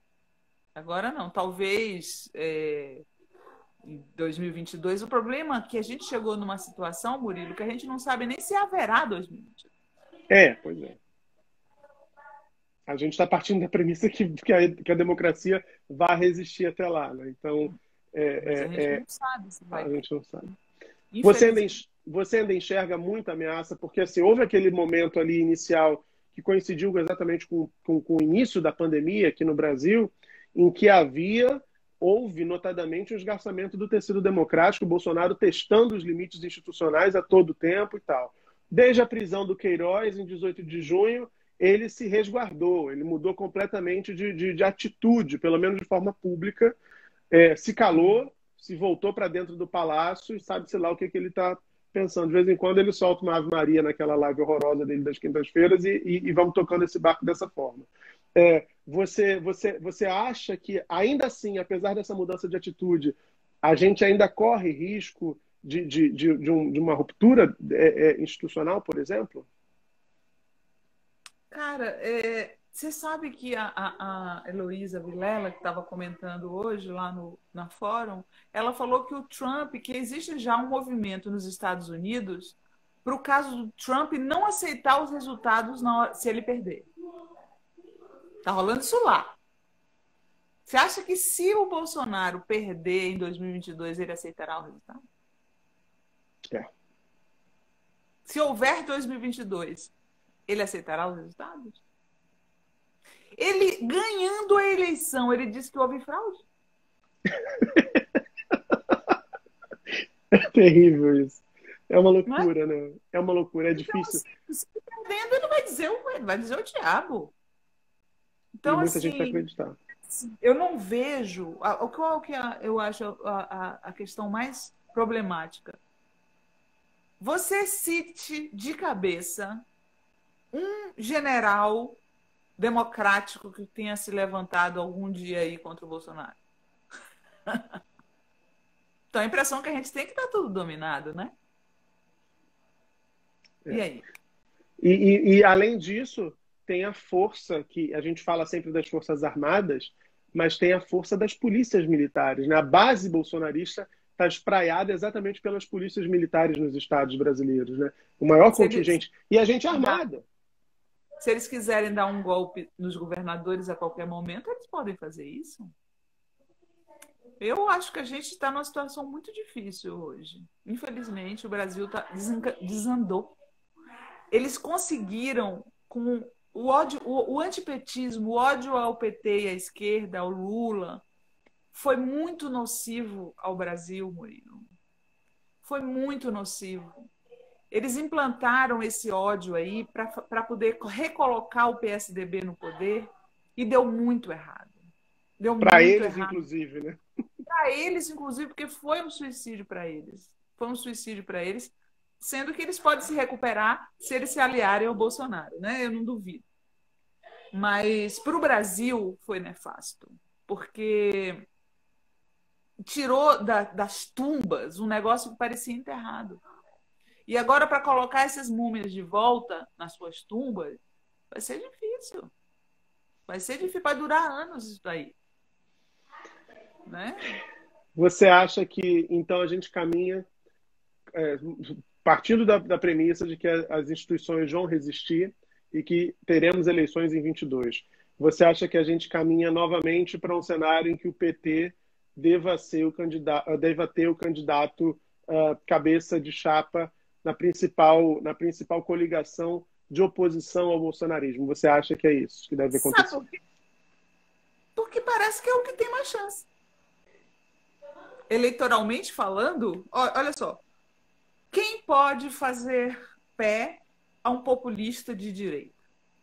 Agora não. Talvez... É... em dois mil e vinte e dois, o problema é que a gente chegou numa situação, Murilo, que a gente não sabe nem se haverá dois mil e vinte e dois. É, pois é. A gente está partindo da premissa que, que, a, que a democracia vai resistir até lá, né? Então, É, Mas a gente é, não sabe se a vai ter. gente não sabe. Você ainda, Infelizmente. enx- você ainda enxerga muita ameaça, porque assim, houve aquele momento ali inicial que coincidiu exatamente com, com, com o início da pandemia aqui no Brasil, em que havia, houve notadamente um esgarçamento do tecido democrático, o Bolsonaro testando os limites institucionais a todo tempo e tal. Desde a prisão do Queiroz, em dezoito de junho, ele se resguardou, ele mudou completamente de, de, de atitude, pelo menos de forma pública, é, se calou, se voltou para dentro do palácio e sabe-se lá o que, que ele está pensando. De vez em quando ele solta uma Ave Maria naquela live horrorosa dele das quintas-feiras e, e, e vamos tocando esse barco dessa forma. É, você, você, você acha que, ainda assim, apesar dessa mudança de atitude, a gente ainda corre risco de, de, de, de, um, de uma ruptura é, é, institucional, por exemplo? Cara, é, você sabe que a, a, a Heloísa Vilela, que estava comentando hoje lá no na fórum, ela falou que o Trump, que existe já um movimento nos Estados Unidos para o caso do Trump não aceitar os resultados na hora, se ele perder. Tá rolando isso lá. Você acha que se o Bolsonaro perder em dois mil e vinte e dois, ele aceitará o resultado? É. Se houver dois mil e vinte e dois, ele aceitará os resultados? Ele, ganhando a eleição, ele disse que houve fraude? É terrível isso. É uma Não é? loucura, né? É uma loucura, é Então, difícil. assim, se perdendo, ele vai dizer, o- ele vai dizer o diabo. E Então, muita gente vai assim, acreditar. eu não vejo. a- O qual que é, eu acho a, a, a questão mais problemática? Você cite de cabeça um general democrático que tenha se levantado algum dia aí contra o Bolsonaro. Então, a impressão é que a gente tem que estar tudo dominado, né? E É. aí? E, e, e, além disso, tem a força, que a gente fala sempre das Forças Armadas, mas tem a força das polícias militares, né? A base bolsonarista está espraiada exatamente pelas polícias militares nos estados brasileiros, né? O maior Se eles, contingente. E a gente é dá- armada. se eles quiserem dar um golpe nos governadores a qualquer momento, eles podem fazer isso. Eu acho que a gente está numa situação muito difícil hoje. Infelizmente, o Brasil tá, desenca- desandou. Eles conseguiram, com o ódio, o, o antipetismo, o ódio ao P T e à esquerda, ao Lula, foi muito nocivo ao Brasil, Murilo. Foi muito nocivo. Eles implantaram esse ódio aí para poder recolocar o P S D B no poder e deu muito errado. Deu Para muito eles, errado. inclusive, né? Para eles, inclusive, porque foi um suicídio para eles. Foi um suicídio para eles, sendo que eles podem se recuperar se eles se aliarem ao Bolsonaro, né? Eu não duvido. Mas para o Brasil foi nefasto, porque tirou da, das tumbas um negócio que parecia enterrado. E agora, para colocar essas múmias de volta nas suas tumbas, vai ser difícil. Vai ser difícil, vai durar anos isso daí. Né? Você acha que, então, a gente caminha é, partindo da, da premissa de que as instituições vão resistir e que teremos eleições em vinte e dois. Você acha que a gente caminha novamente para um cenário em que o P T deva, ser o candidato, deva ter o candidato uh, cabeça de chapa na principal, na principal coligação de oposição ao bolsonarismo? Você acha que é isso que deve acontecer? Sabe por quê? Porque parece que é o que tem mais chance. Eleitoralmente falando, olha só, quem pode fazer pé a um populista de direita?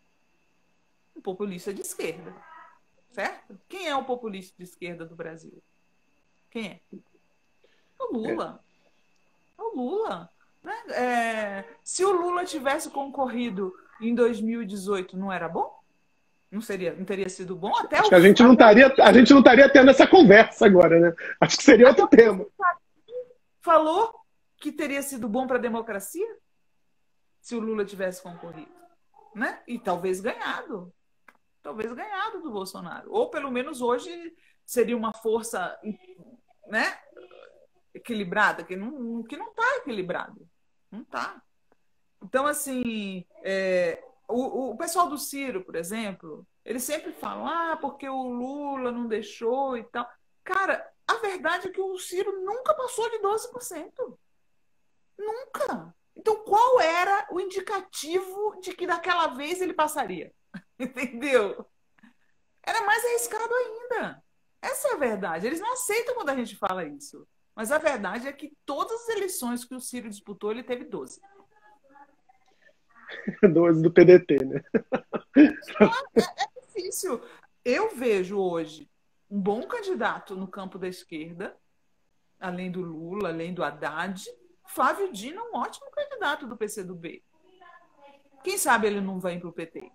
Um populista de esquerda, certo? Quem é o populista de esquerda do Brasil? Quem é? O Lula. É o Lula. Né? É, se o Lula tivesse concorrido em dois mil e dezoito, não era bom? Não, seria, não teria sido bom? Até Acho o, que a gente não estaria, a gente não estaria tendo essa conversa agora, né? Acho que seria outro tema. Falou que teria sido bom para a democracia se o Lula tivesse concorrido, né? E talvez ganhado. Talvez ganhado do Bolsonaro. Ou pelo menos hoje seria uma força, né, equilibrada, que não que não está equilibrado. Não está. Então, assim, é, o, o pessoal do Ciro, por exemplo, eles sempre falam, ah, porque o Lula não deixou e tal. Cara, a verdade é que o Ciro nunca passou de doze por cento. Nunca. Então, qual era o indicativo de que daquela vez ele passaria? Entendeu? Era mais arriscado ainda. Essa é a verdade. Eles não aceitam quando a gente fala isso. Mas a verdade é que todas as eleições que o Ciro disputou, ele teve doze. doze do P D T, né? É, é difícil. Eu vejo hoje um bom candidato no campo da esquerda, além do Lula, além do Haddad. Flávio Dino é um ótimo candidato do P C do B. Quem sabe ele não vai para o P T?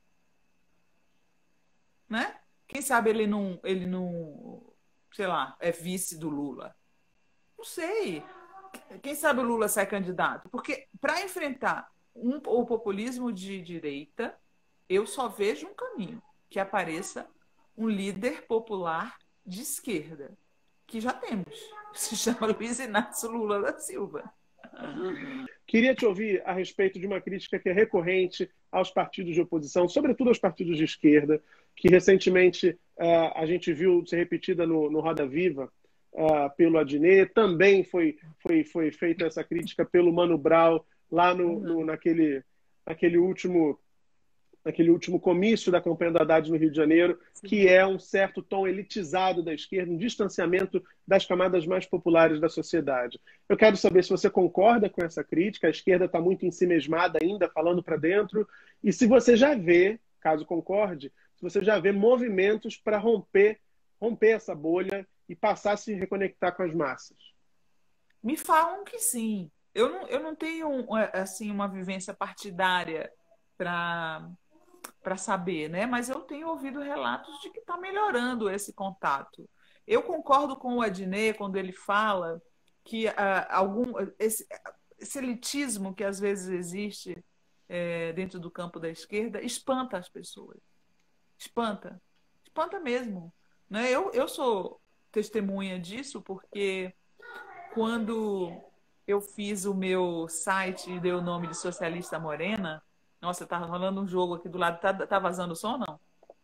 Né? Quem sabe ele não, ele não, sei lá, é vice do Lula? Não sei. Quem sabe o Lula sai candidato? Porque para enfrentar um, o populismo de direita, eu só vejo um caminho, que apareça um líder popular de esquerda, que já temos. Se chama Luiz Inácio Lula da Silva. Queria te ouvir a respeito de uma crítica que é recorrente aos partidos de oposição, sobretudo aos partidos de esquerda, que recentemente uh, a gente viu ser repetida no, no Roda Viva uh, pelo Adnet. Também foi, foi, foi feita essa crítica pelo Mano Brown lá no, no, naquele, naquele último... naquele último comício da campanha do Haddad no Rio de Janeiro, que é um certo tom elitizado da esquerda, um distanciamento das camadas mais populares da sociedade. Eu quero saber se você concorda com essa crítica, a esquerda está muito ensimesmada ainda, falando para dentro, e se você já vê, caso concorde, se você já vê movimentos para romper, romper essa bolha e passar a se reconectar com as massas. Me falam que sim. Eu não, eu não tenho assim, uma vivência partidária para... para saber, né? Mas eu tenho ouvido relatos de que está melhorando esse contato. Eu concordo com o Adnet quando ele fala que uh, algum esse, esse elitismo que às vezes existe é, dentro do campo da esquerda espanta as pessoas. Espanta. Espanta mesmo. Né? Eu, eu sou testemunha disso porque quando eu fiz o meu site e dei o nome de Socialista Morena. Nossa, tá rolando um jogo aqui do lado. Tá, tá vazando o som ou não?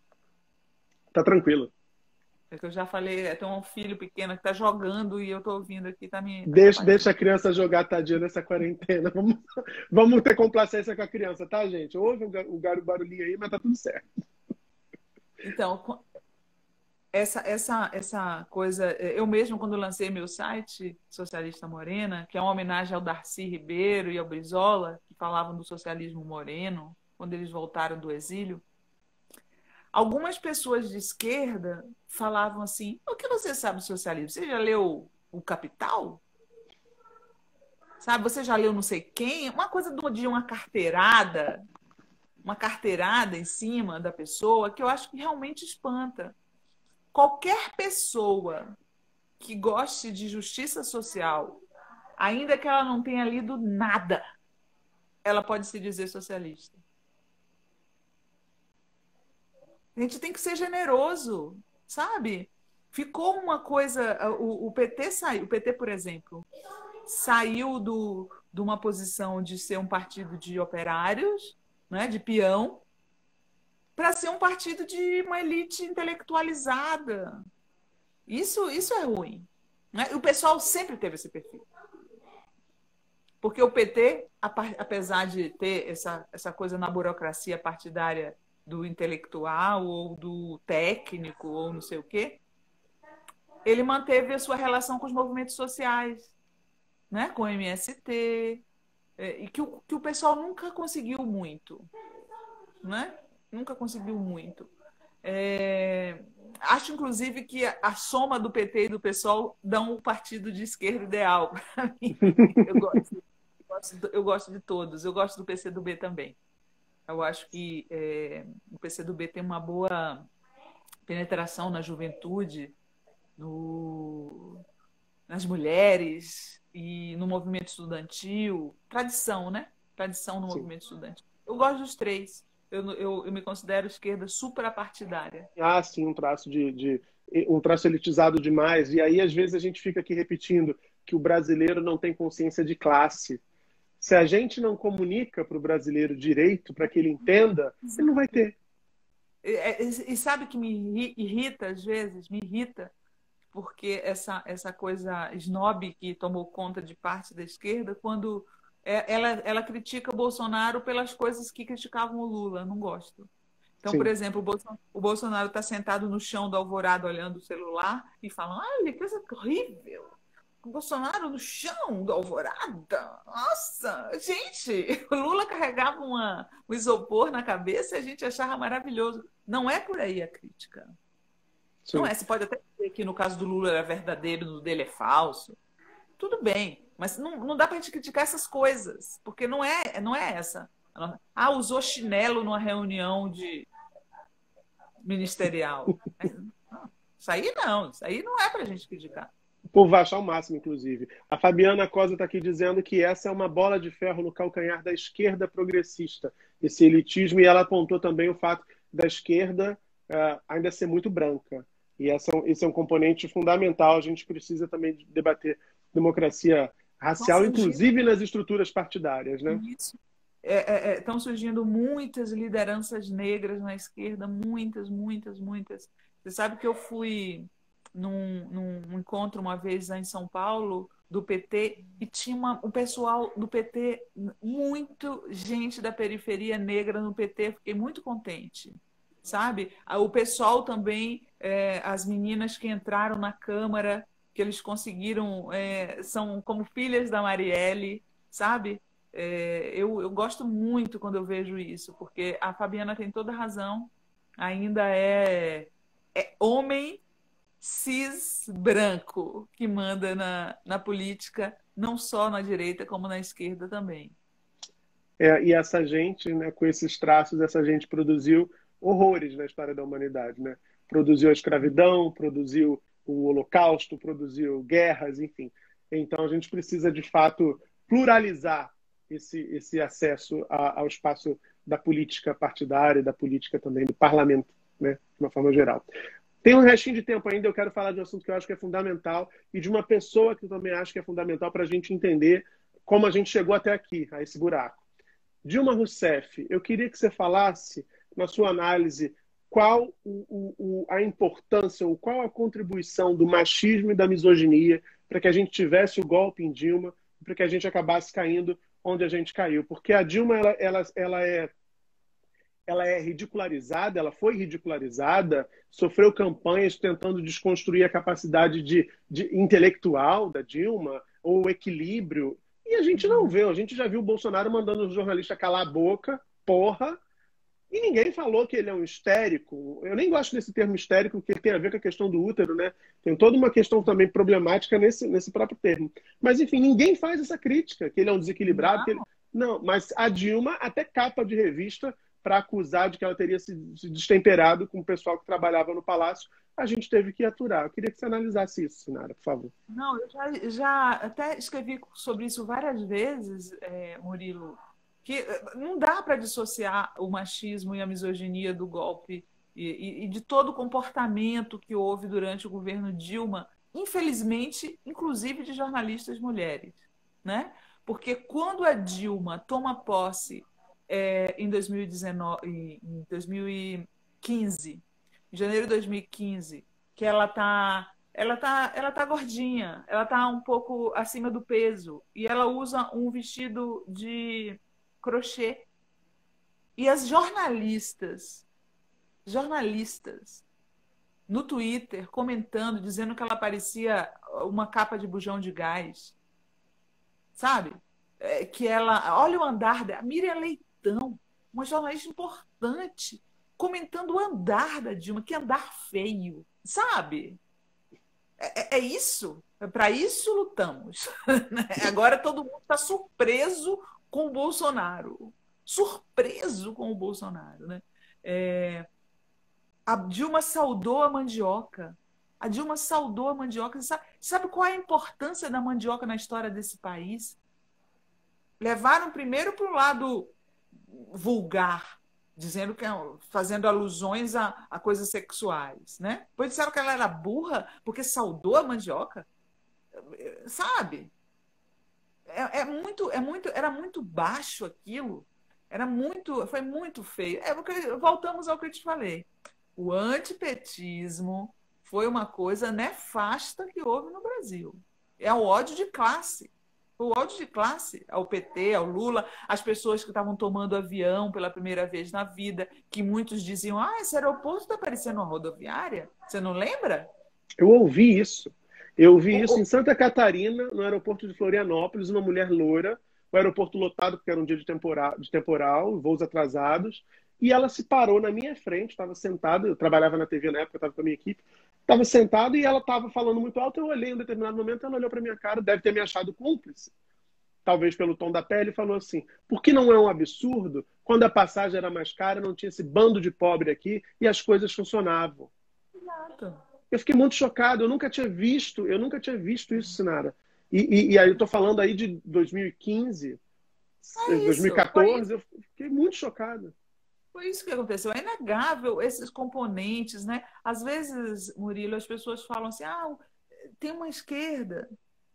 Tá tranquilo. É que eu já falei, tem um filho pequeno que tá jogando e eu tô ouvindo aqui, tá me... Deixa, deixa a criança jogar, tadinha, nessa quarentena. Vamos, vamos ter complacência com a criança, tá, gente? Ouve o, o barulhinho aí, mas tá tudo certo. Então, essa, essa, essa coisa... Eu mesmo, quando lancei meu site, Socialista Morena, que é uma homenagem ao Darcy Ribeiro e ao Brizola, que falavam do socialismo moreno, quando eles voltaram do exílio, algumas pessoas de esquerda falavam assim, o que você sabe do socialismo? Você já leu O Capital? Sabe, você já leu não sei quem? Uma coisa de uma carteirada, uma carteirada em cima da pessoa, que eu acho que realmente espanta. Qualquer pessoa que goste de justiça social, ainda que ela não tenha lido nada, ela pode se dizer socialista. A gente tem que ser generoso, sabe? Ficou uma coisa... O, o P T saiu, o P T, por exemplo, saiu do, de uma posição de ser um partido de operários, né, de peão, para ser um partido de uma elite intelectualizada. Isso, isso é ruim. Né? O pessoal sempre teve esse perfil. Porque o P T, apesar de ter essa, essa coisa na burocracia partidária do intelectual ou do técnico ou não sei o quê, ele manteve a sua relação com os movimentos sociais, né? Com o M S T, e que o, que o pessoal nunca conseguiu muito. Né? Nunca conseguiu muito. É... Acho, inclusive, que a, a soma do P T e do PSOL dão um partido de esquerda ideal para mim. Eu gosto, eu, gosto, eu gosto de todos. Eu gosto do P C do B também. Eu acho que é, o P C do B tem uma boa penetração na juventude, no, nas mulheres e no movimento estudantil. Tradição, né? Tradição no Sim. movimento estudantil. Eu gosto dos três. Eu, eu, eu me considero esquerda suprapartidária. Ah, sim, um traço de, de um traço elitizado demais. E aí, às vezes, a gente fica aqui repetindo que o brasileiro não tem consciência de classe. Se a gente não comunica para o brasileiro direito, para que ele entenda, ele não vai ter. E, e, e sabe que me irrita, às vezes? Me irrita. porque essa, essa coisa snob que tomou conta de parte da esquerda, quando ela, ela critica o Bolsonaro pelas coisas que criticavam o Lula. Não gosto. Então, por Sim. exemplo, o Bolsonaro está sentado no chão do Alvorada olhando o celular e falando: olha, que coisa horrível. O Bolsonaro no chão do Alvorada. Nossa, gente, o Lula carregava uma, um isopor na cabeça e a gente achava maravilhoso. Não é por aí a crítica. Sim. Não é. Você pode até dizer que no caso do Lula era verdadeiro, no dele é falso. Tudo bem, mas não, não dá para a gente criticar essas coisas, porque não é, não é essa. Ah, usou chinelo numa reunião de ministerial. Isso aí não, isso aí não é para a gente criticar. Por baixar o máximo, inclusive. A Fabiana Cosa está aqui dizendo que essa é uma bola de ferro no calcanhar da esquerda progressista, esse elitismo, e ela apontou também o fato da esquerda uh, ainda ser muito branca. E essa, esse é um componente fundamental. A gente precisa também debater democracia racial, inclusive nas estruturas partidárias, né? Isso. É, é, estão surgindo muitas lideranças negras na esquerda, muitas, muitas, muitas. Você sabe que eu fui num, num encontro uma vez lá em São Paulo, do P T, e tinha uma, um pessoal do P T, muito gente da periferia negra no P T, fiquei muito contente, sabe? O pessoal também, é, as meninas que entraram na Câmara, que eles conseguiram, é, são como filhas da Marielle, sabe? É, eu, eu gosto muito quando eu vejo isso, porque a Fabiana tem toda razão, ainda é, é homem cis branco que manda na, na política, não só na direita, como na esquerda também. É, e essa gente, né, com esses traços, essa gente produziu horrores na história da humanidade, né? Produziu a escravidão, produziu o Holocausto, produziu guerras, enfim. Então a gente precisa, de fato, pluralizar esse, esse acesso a, ao espaço da política partidária, da política também do parlamento, né, de uma forma geral. Tem um restinho de tempo ainda, eu quero falar de um assunto que eu acho que é fundamental e de uma pessoa que eu também acho que é fundamental para a gente entender como a gente chegou até aqui, a esse buraco. Dilma Rousseff, eu queria que você falasse, na sua análise, qual o, o, a importância ou qual a contribuição do machismo e da misoginia para que a gente tivesse o golpe em Dilma, para que a gente acabasse caindo onde a gente caiu. Porque a Dilma ela, ela, ela, é, ela é ridicularizada, ela foi ridicularizada, sofreu campanhas tentando desconstruir a capacidade de, de intelectual da Dilma, ou o equilíbrio. E a gente não vê, a gente já viu o Bolsonaro mandando os jornalistas calar a boca, porra, e ninguém falou que ele é um histérico. Eu nem gosto desse termo histérico, porque tem a ver com a questão do útero, né? Tem toda uma questão também problemática nesse, nesse próprio termo. Mas, enfim, ninguém faz essa crítica, que ele é um desequilibrado. Não, que ele... não, mas a Dilma, até capa de revista, para acusar de que ela teria se, se destemperado com o pessoal que trabalhava no Palácio, a gente teve que aturar. Eu queria que você analisasse isso, Sinara, por favor. Não, eu já, já até escrevi sobre isso várias vezes, é, Murilo, que não dá para dissociar o machismo e a misoginia do golpe e, e de todo o comportamento que houve durante o governo Dilma, infelizmente, inclusive de jornalistas mulheres, né? Porque quando a Dilma toma posse é, em, dois mil e dezenove, em dois mil e quinze, em janeiro de dois mil e quinze, que ela está ela tá, ela tá gordinha, ela está um pouco acima do peso e ela usa um vestido de crochê. E as jornalistas, jornalistas no Twitter comentando, dizendo que ela parecia uma capa de bujão de gás, sabe? É, que ela, olha o andar da Miriam Leitão, uma jornalista importante, comentando o andar da Dilma, que andar feio, sabe? É, é isso, para isso lutamos. Agora todo mundo está surpreso com o Bolsonaro, surpreso com o Bolsonaro, né? É, a Dilma saudou a mandioca, a Dilma saudou a mandioca. Sabe, sabe qual é a importância da mandioca na história desse país? Levaram primeiro para o lado vulgar, dizendo que fazendo alusões a, a coisas sexuais, né? Depois disseram que ela era burra porque saudou a mandioca, sabe? É, é muito, é muito, era muito baixo aquilo, era muito, foi muito feio. É porque voltamos ao que eu te falei. O antipetismo foi uma coisa nefasta que houve no Brasil. É o ódio de classe. O ódio de classe ao P T, ao Lula, as pessoas que estavam tomando avião pela primeira vez na vida, que muitos diziam, ah, esse aeroporto está parecendo uma rodoviária. Você não lembra? Eu ouvi isso. Eu ouvi O- isso em o- Santa Catarina, no aeroporto de Florianópolis, uma mulher loira, o aeroporto lotado, porque era um dia de temporal, de temporal, voos atrasados, e ela se parou na minha frente, estava sentada, eu trabalhava na T V na época, estava com a minha equipe, estava sentada e ela estava falando muito alto, eu olhei em um determinado momento, ela olhou para minha cara, deve ter me achado cúmplice, talvez pelo tom da pele, e falou assim, por que não é um absurdo, quando a passagem era mais cara, não tinha esse bando de pobre aqui e as coisas funcionavam. Exato. Eu fiquei muito chocado, eu nunca tinha visto, eu nunca tinha visto isso, Sinara. E, e, e aí eu estou falando aí de dois mil e quinze, É isso. Foi isso. dois mil e quatorze, eu fiquei muito chocado. Foi isso que aconteceu. É inegável esses componentes, né? Às vezes, Murilo, as pessoas falam assim, ah, tem uma esquerda.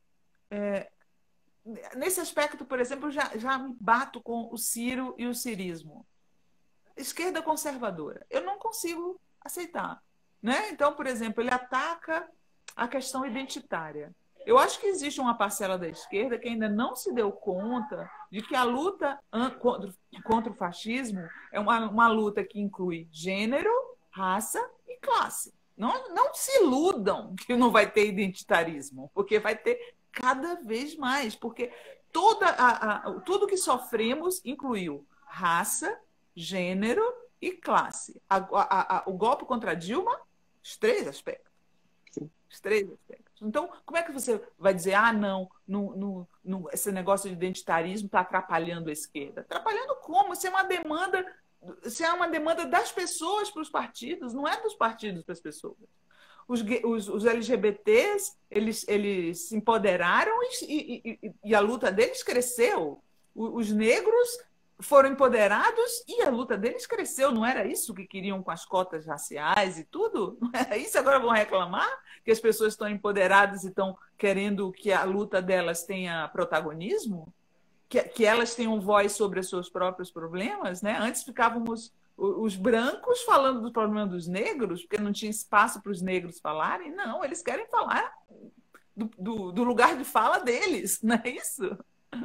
Nesse aspecto, por exemplo, eu já, já me bato com o Ciro e o cirismo. Esquerda conservadora. Eu não consigo aceitar, né? Então, por exemplo, ele ataca a questão identitária. Eu acho que existe uma parcela da esquerda que ainda não se deu conta de que a luta contra, contra o fascismo é uma, uma luta que inclui gênero, raça e classe. Não, não se iludam que não vai ter identitarismo, porque vai ter cada vez mais, porque toda a, a, tudo que sofremos incluiu raça, gênero e classe. A, a, a, o golpe contra Dilma, os três aspectos. Sim. Os três aspectos. Então, como é que você vai dizer, ah, não, no, no, no, esse negócio de identitarismo está atrapalhando a esquerda? Atrapalhando como? Isso é uma demanda, isso é uma demanda das pessoas para os partidos, não é dos partidos para as pessoas. Os, os, os L G B Ts, eles, eles se empoderaram e, e, e a luta deles cresceu. Os negros foram empoderados e a luta deles cresceu. Não era isso que queriam com as cotas raciais e tudo? Não era isso? Agora vão reclamar que as pessoas estão empoderadas e estão querendo que a luta delas tenha protagonismo? Que, que elas tenham voz sobre os seus próprios problemas, né? Antes ficávamos os brancos falando do problema dos negros, porque não tinha espaço para os negros falarem. Não, eles querem falar do, do, do lugar de fala deles, não é isso?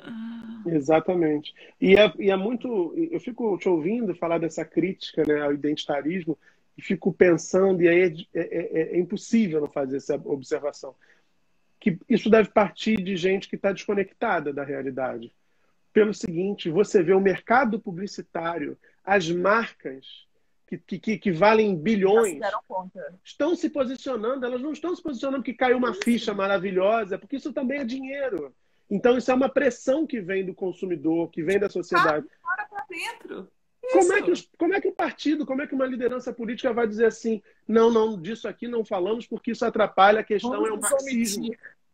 Exatamente. E é, e é muito. Eu fico te ouvindo falar dessa crítica, né, ao identitarismo e fico pensando, e aí é, é, é impossível não fazer essa observação, que isso deve partir de gente que está desconectada da realidade. Pelo seguinte, você vê o mercado publicitário, as marcas que, que, que valem bilhões, estão se posicionando, elas não estão se posicionando porque caiu uma ficha maravilhosa, porque isso também é dinheiro. Então, isso é uma pressão que vem do consumidor, que vem da sociedade. Fora para dentro. Como é, que os, como é que um partido, como é que uma liderança política vai dizer assim, não, não, disso aqui não falamos porque isso atrapalha, a questão Vamos é o marxismo.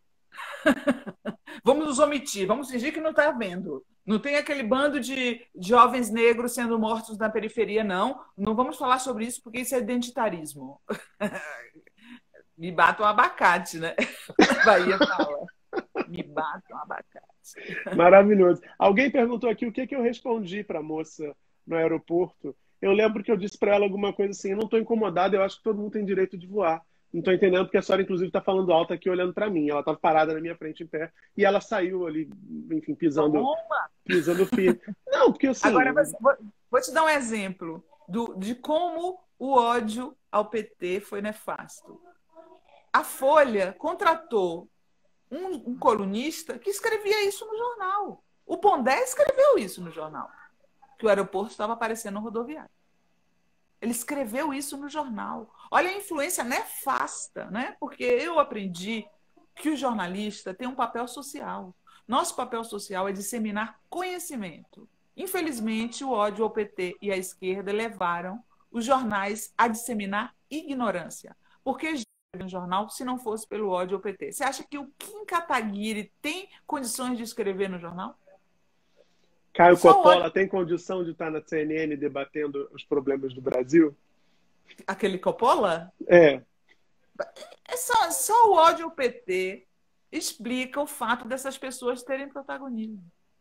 Vamos nos omitir, vamos fingir que não está vendo. Não tem aquele bando de jovens negros sendo mortos na periferia, não. Não vamos falar sobre isso porque isso é identitarismo. Me bata um abacate, né? A Bahia fala. Me bata um abacate. Maravilhoso. Alguém perguntou aqui o que, que eu respondi para a moça no aeroporto. Eu lembro que eu disse para ela alguma coisa assim, eu não estou incomodada, eu acho que todo mundo tem direito de voar. Não estou entendendo porque a senhora, inclusive, está falando alto aqui, olhando para mim. Ela estava parada na minha frente em pé e ela saiu ali, enfim, pisando, pisando firme. Não, porque assim... Agora, vou, vou te dar um exemplo do, de como o ódio ao P T foi nefasto. A Folha contratou um, um colunista que escrevia isso no jornal. O Pondé escreveu isso no jornal, que o aeroporto estava parecendo um rodoviário. Ele escreveu isso no jornal. Olha a influência nefasta, né? Porque eu aprendi que o jornalista tem um papel social. Nosso papel social é disseminar conhecimento. Infelizmente, o ódio ao P T e à esquerda levaram os jornais a disseminar ignorância. Porque um jornal se não fosse pelo ódio ao P T. Você acha que o Kim Kataguiri tem condições de escrever no jornal? Caio Coppola tem condição de estar na C N N debatendo os problemas do Brasil? Aquele Coppola? É. É só, só o ódio ao P T explica o fato dessas pessoas terem protagonismo.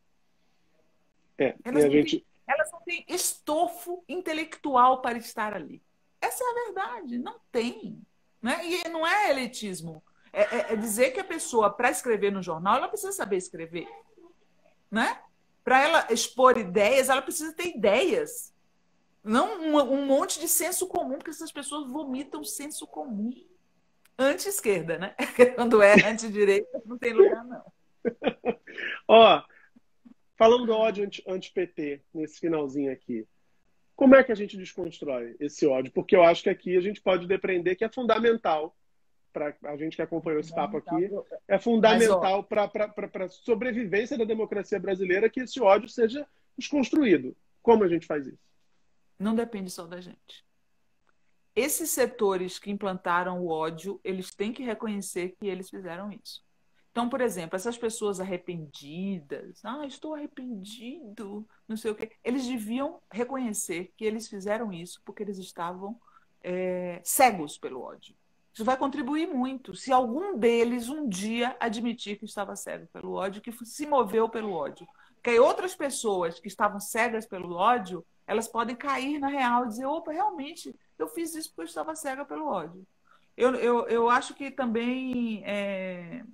É. Elas, e a não gente... têm, elas não têm estofo intelectual para estar ali. Essa é a verdade. Não tem. né? E não é elitismo. É, é, é dizer que a pessoa, para escrever no jornal, ela precisa saber escrever, né? Para ela expor ideias, ela precisa ter ideias. Não um, um monte de senso comum, porque essas pessoas vomitam senso comum. Anti-esquerda, né? Quando é anti-direita, não tem lugar, não. Ó, falando do ódio anti-P T, nesse finalzinho aqui, como é que a gente desconstrói esse ódio? Porque eu acho que aqui a gente pode depreender que é fundamental, para a gente que acompanhou esse papo aqui, é fundamental para a sobrevivência da democracia brasileira que esse ódio seja desconstruído. Como a gente faz isso? Não depende só da gente. Esses setores que implantaram o ódio, eles têm que reconhecer que eles fizeram isso. Então, por exemplo, essas pessoas arrependidas, ah, estou arrependido, não sei o quê, eles deviam reconhecer que eles fizeram isso porque eles estavam é, cegos pelo ódio. Isso vai contribuir muito se algum deles um dia admitir que estava cego pelo ódio, que se moveu pelo ódio. Porque aí outras pessoas que estavam cegas pelo ódio, elas podem cair na real e dizer, opa, realmente, eu fiz isso porque eu estava cega pelo ódio. Eu, eu, eu acho que também... É...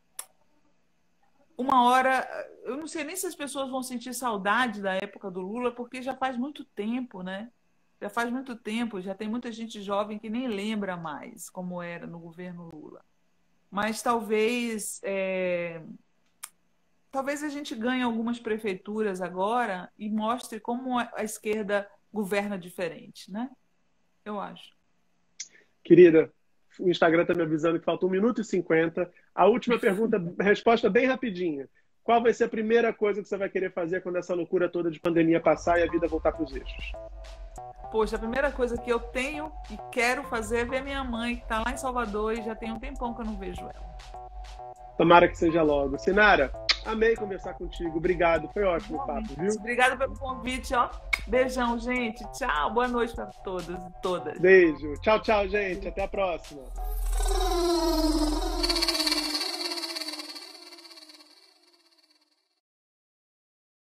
Uma hora, eu não sei nem se as pessoas vão sentir saudade da época do Lula, porque já faz muito tempo, né? Já faz muito tempo, já tem muita gente jovem que nem lembra mais como era no governo Lula. Mas talvez, é... talvez a gente ganhe algumas prefeituras agora e mostre como a esquerda governa diferente, né? Eu acho. Querida, o Instagram está me avisando que falta um minuto e cinquenta. A última pergunta, resposta bem rapidinha. Qual vai ser a primeira coisa que você vai querer fazer quando essa loucura toda de pandemia passar e a vida voltar para os eixos? Poxa, a primeira coisa que eu tenho e quero fazer é ver minha mãe, que está lá em Salvador e já tem um tempão que eu não vejo ela. Tomara que seja logo. Sinara, amei conversar contigo. Obrigado, foi ótimo o papo, viu? Obrigada pelo convite, ó. Beijão, gente. Tchau, boa noite para todos e todas. Beijo. Tchau, tchau, gente. Até a próxima.